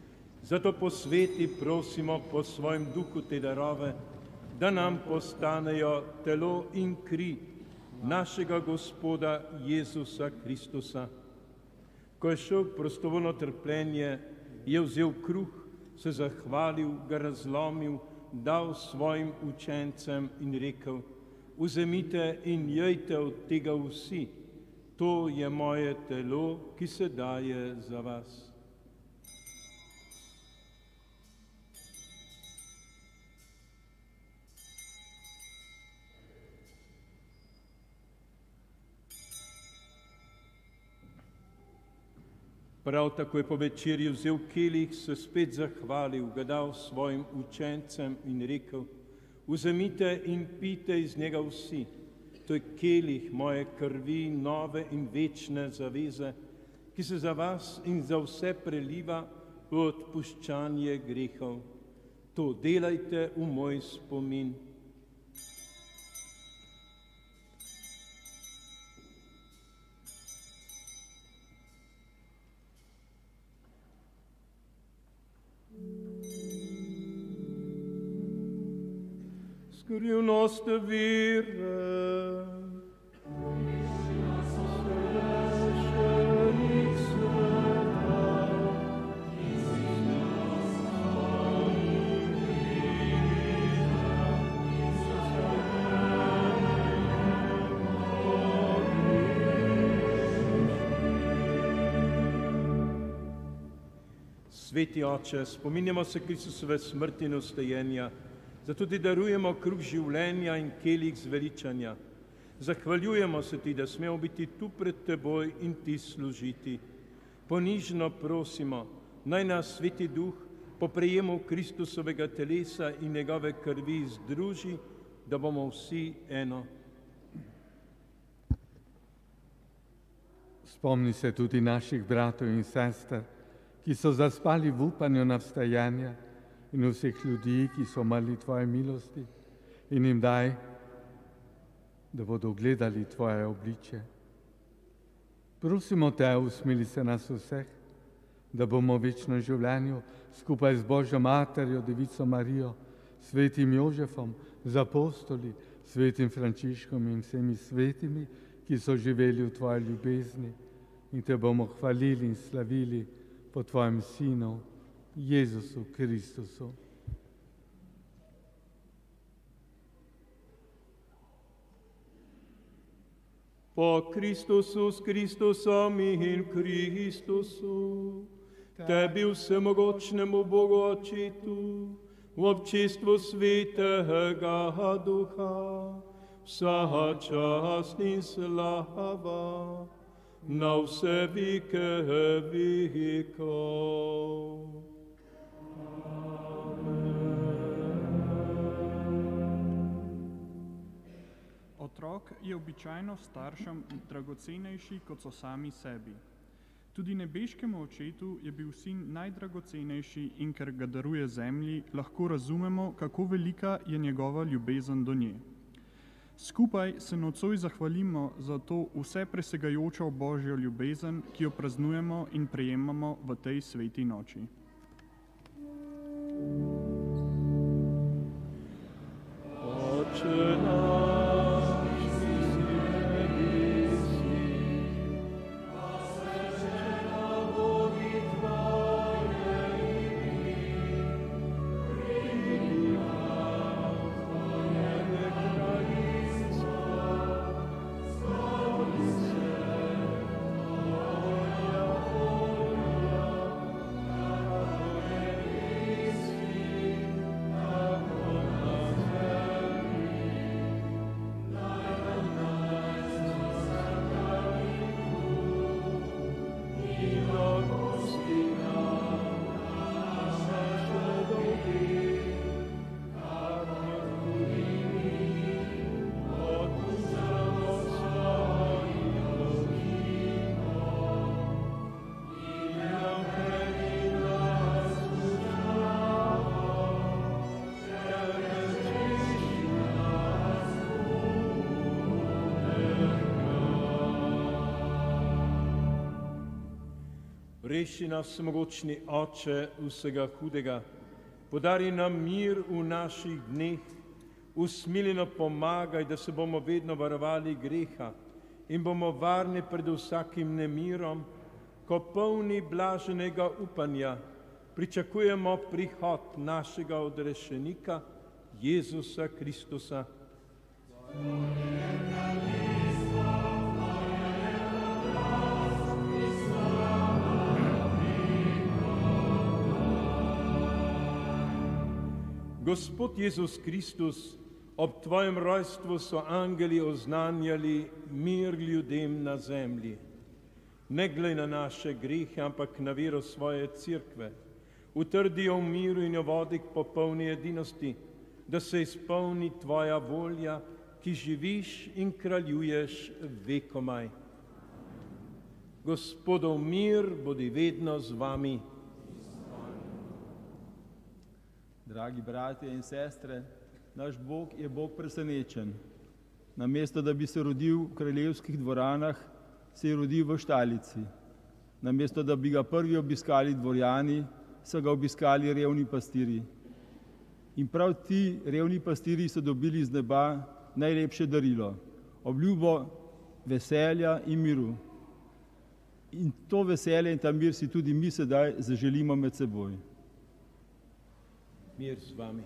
Zato po sveti prosimo po svojem duhu te darove, da nam postanejo telo in kri našega Gospoda Jezusa Kristusa. Ko je šel v prostovoljno trpljenje, je vzel kruh, se zahvalil, ga razlomil, dal svojim učencem in rekel: vzemite in jejte od tega vsi. To je moje telo, ki se daje za vas. Prav tako je po večerji vzel kelih, se spet zahvalil, ga dal svojim učencem in rekel: Vzemite in pijte iz njega vsi. To je kelih moje krvi, nove in večne zaveze, ki se za vas in za vse preliva v odpuščanje grehov. To delajte v moj spomin. Skrivnost vere. Sveti Oče, spominjamo se Kristusove smrti in vstajenja, zato ti darujemo kruh življenja in kelih zveličanja. Zahvaljujemo se ti, da smemo biti tu pred teboj in ti služiti. Ponižno prosimo, naj nas Sveti Duh po prejemu Kristusovega telesa in njegove krvi združi, da bomo vsi eno. Spomni se tudi naših bratov in sester, ki so zaspali v upanju na vstajanje, in vseh ljudi, ki so umrli tvoje milosti, in jim daj, da bodo gledali tvoje obličje. Prosimo te, usmili se nas vseh, da bomo v večnem življenju skupaj z Božjo materjo, Devico Marijo, svetim Jožefom, z apostoli, svetim Frančiškom in vsemi svetimi, ki so živeli v tvoji ljubezni, in te bomo hvalili in slavili po tvojem Sinu, Jezusu Kristusu. Po Kristusu, s Kristusom in Kristusu, tebi vsemogočnemu Bogu Očetu, v občestvu Svetega Duha, vsa čast in slava, na vse vike vikov. Otrok je običajno staršem dragocenejši, kot so sami sebi. Tudi nebeškemu Očetu je bil sin najdragocenejši in ker ga daruje zemlji, lahko razumemo, kako velika je njegova ljubezen do nje. Skupaj se nocoj zahvalimo za to vse presegajočo Božjo ljubezen, ki jo praznujemo in prejemamo v tej sveti noči. Oče naš, ki si v nebesih, posvečeno bodi tvoje ime, pridi nam tvoje kraljestvo, zgodi se tvoja volja, kako v nebesih, tako na zemlji. Daj nam danes vsakdanji kruh in odpusti nam naše dolge, kakor tudi mi odpuščamo svojim dolžnikom. In ne vpelji nas v službo, temveč reši nas Reši nas, mogočni Oče vsega hudega, podari nam mir v naših dneh, usmiljeno pomagaj, da se bomo vedno varovali greha in bomo varni pred vsakim nemirom, ko polni blaženega upanja pričakujemo prihod našega odrešenika, Jezusa Kristusa. Gospod Jezus Kristus, ob tvojem rojstvu so angeli oznanjali mir ljudem na zemlji. ne glej na naše grehe, ampak na vero svoje cerkve. Utrdi jo v miru in jo vodi k popolni edinosti, da se izpolni tvoja volja, ki živiš in kraljuješ vekomaj. Gospodov mir bodi vedno z vami. Dragi bratje in sestre, naš Bog je Bog presenečen. Namesto, da bi se rodil v kraljevskih dvoranah, se je rodil v štalici. Namesto, da bi ga prvi obiskali dvorjani, so ga obiskali revni pastiri. In prav ti revni pastiri so dobili z neba najlepše darilo, obljubo veselja in miru. In to veselje in ta mir si tudi mi sedaj zaželimo med seboj. Mir z vami.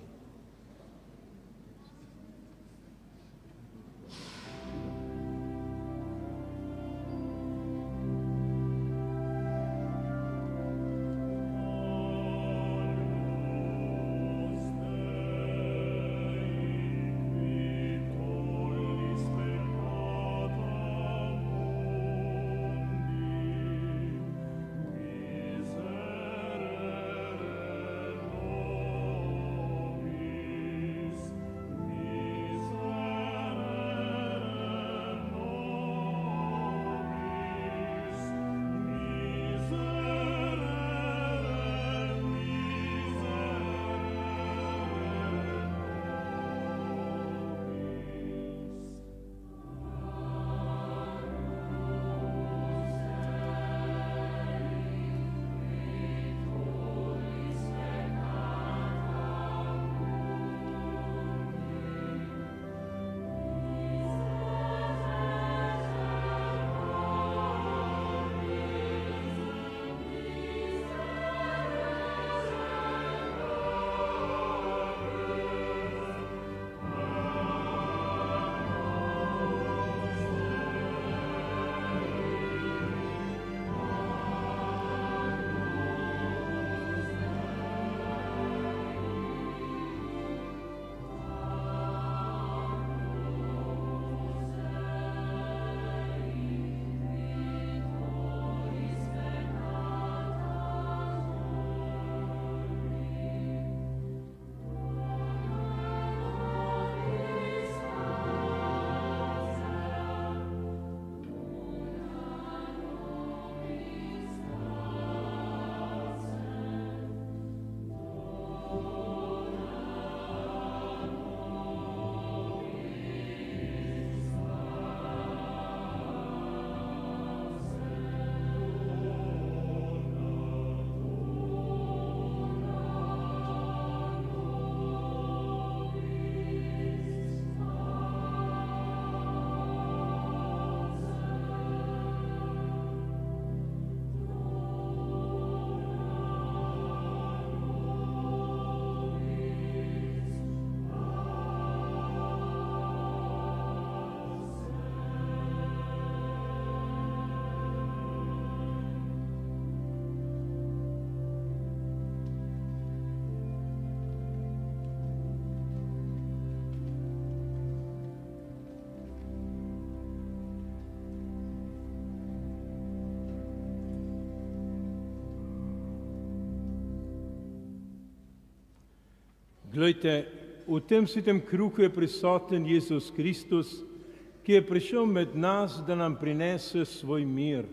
Glejte, v tem svitem kruhu je prisoten Jezus Kristus, ki je prišel med nas, da nam prinese svoj mir.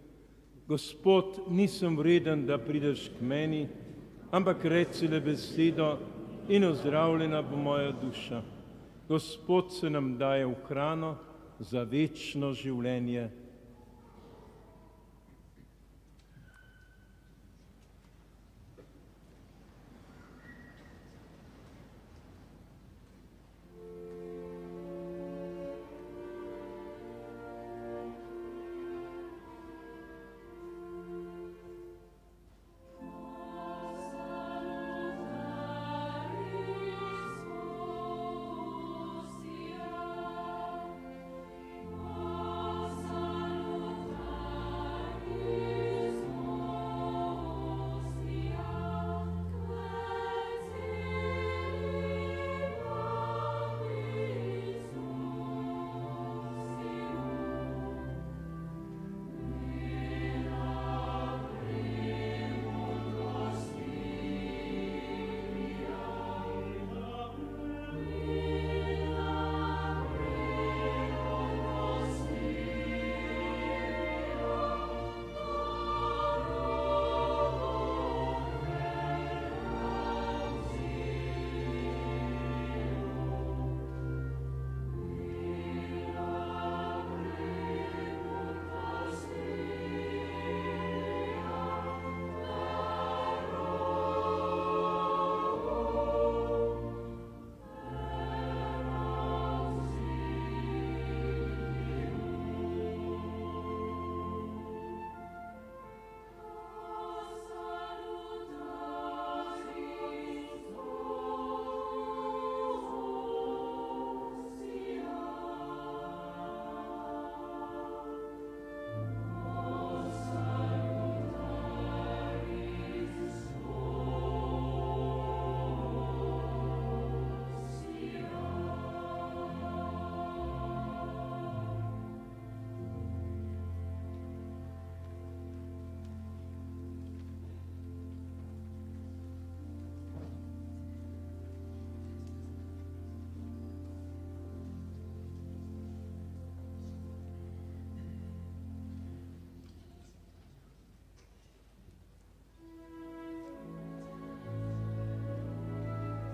Gospod, nisem vreden, da prideš k meni, ampak reci le besedo in ozdravljena bo moja duša. Gospod se nam daje v hrano za večno življenje. Son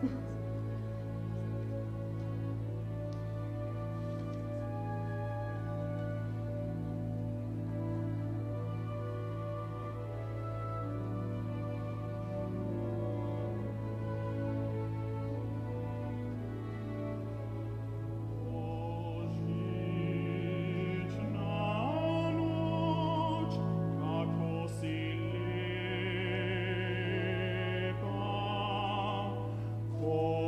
Oh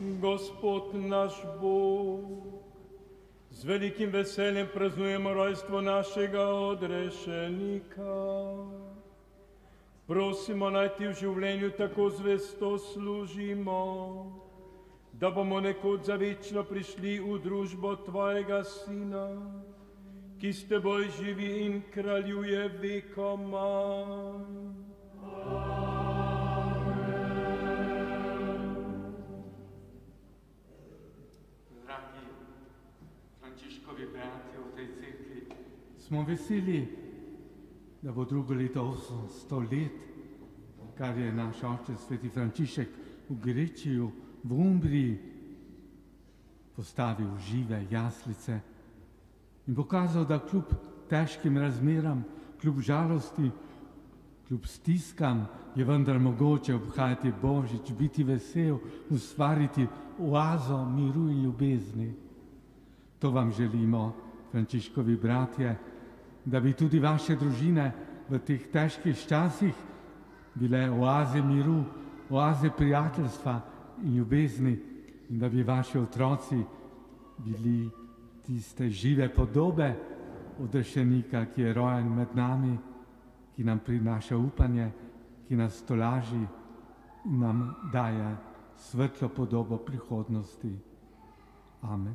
Gospod naš Bog, z velikim veseljem praznujemo rojstvo našega odrešenika. Prosimo, naj ti v življenju tako zvesto služimo, da bomo nekoč za večno prišli v družbo tvojega Sina, ki s teboj živi in kraljuje vekomaj. Dragi Frančiškovi bratje v tej cerkvi, smo veseli, da bo drugo leto osemsto let, kar je naš oče sveti Frančišek v Grečiju, v Umbriji, postavil žive jaslice in pokazal, da kljub težkim razmeram, kljub žalosti, kljub stiskam, je vendar mogoče obhajati Božič, biti vesel, ustvariti oazo miru in ljubezni. To vam želimo, Frančiškovi bratje, da bi tudi vaše družine v teh težkih časih bile oaze miru, oaze prijateljstva in ljubezni in da bi vaši otroci bili tiste žive podobe odrešenika, ki je rojen med nami, ki nam prinaša upanje, ki nas tolaži in nam daje svetlo podobo prihodnosti. Amen.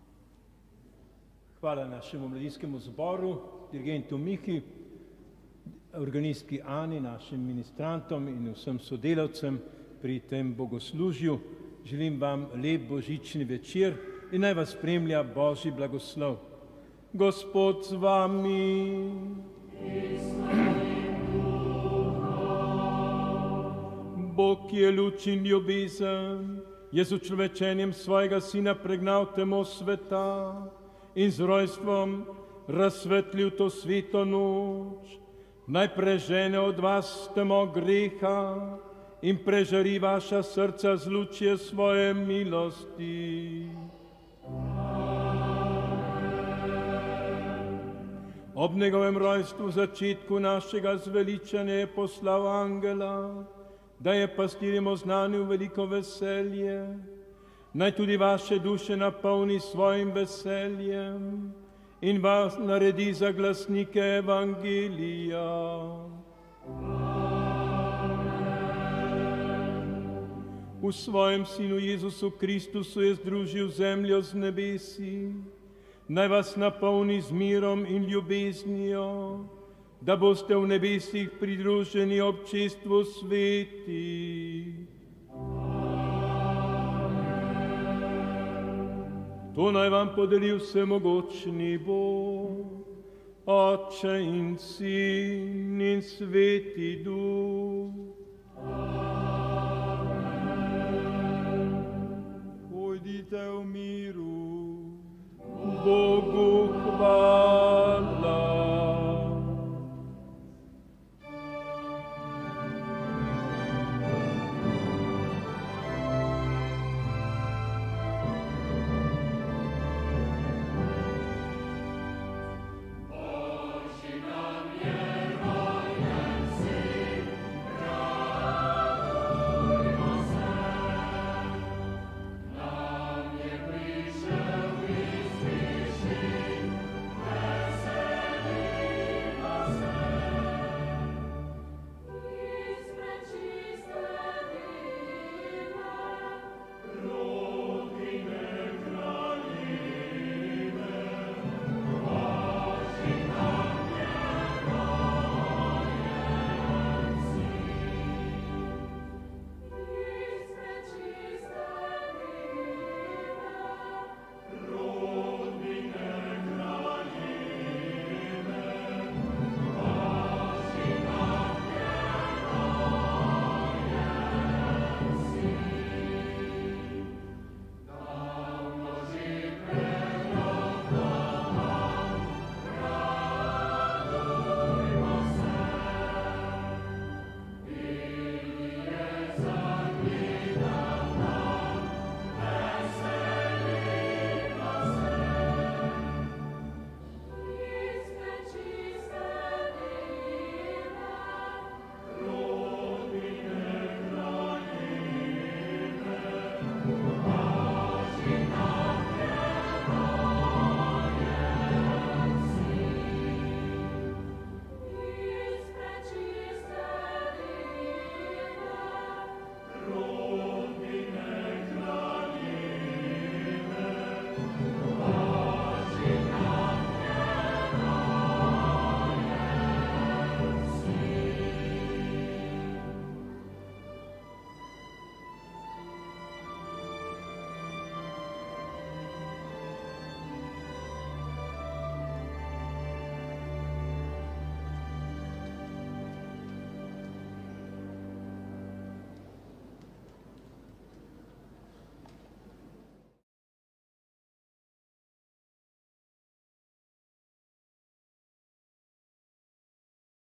Hvala našemu mladinskemu zboru, dirigentu Mihi, organistki Ani, našim ministrantom in vsem sodelavcem pri tem bogoslužju. Želim vam lep božični večer in naj vas spremlja Božji blagoslov. Gospod z vami. Bog, ki je luč in ljubezen, je z učlovečenjem svojega Sina pregnal temo sveta in z rojstvom razsvetlil to sveto noč. Naj prežene od vas temo greha in prežari vaša srca z lučje svoje milosti. Ob njegovem rojstvu, začetku našega zveličanja, je poslal angela, da je pastirjem oznanil veliko veselje. Naj tudi vaše duše napolni svojim veseljem in vas naredi za glasnike Evangelija. V svojem Sinu Jezusu Kristusu je združil zemljo z nebesi. Naj vas napolni z mirom in ljubeznijo, da boste v nebesih pridruženi občestvu svetih. To naj vam podeli vsemogočni Bog, Oče in Sin in Sveti Duh.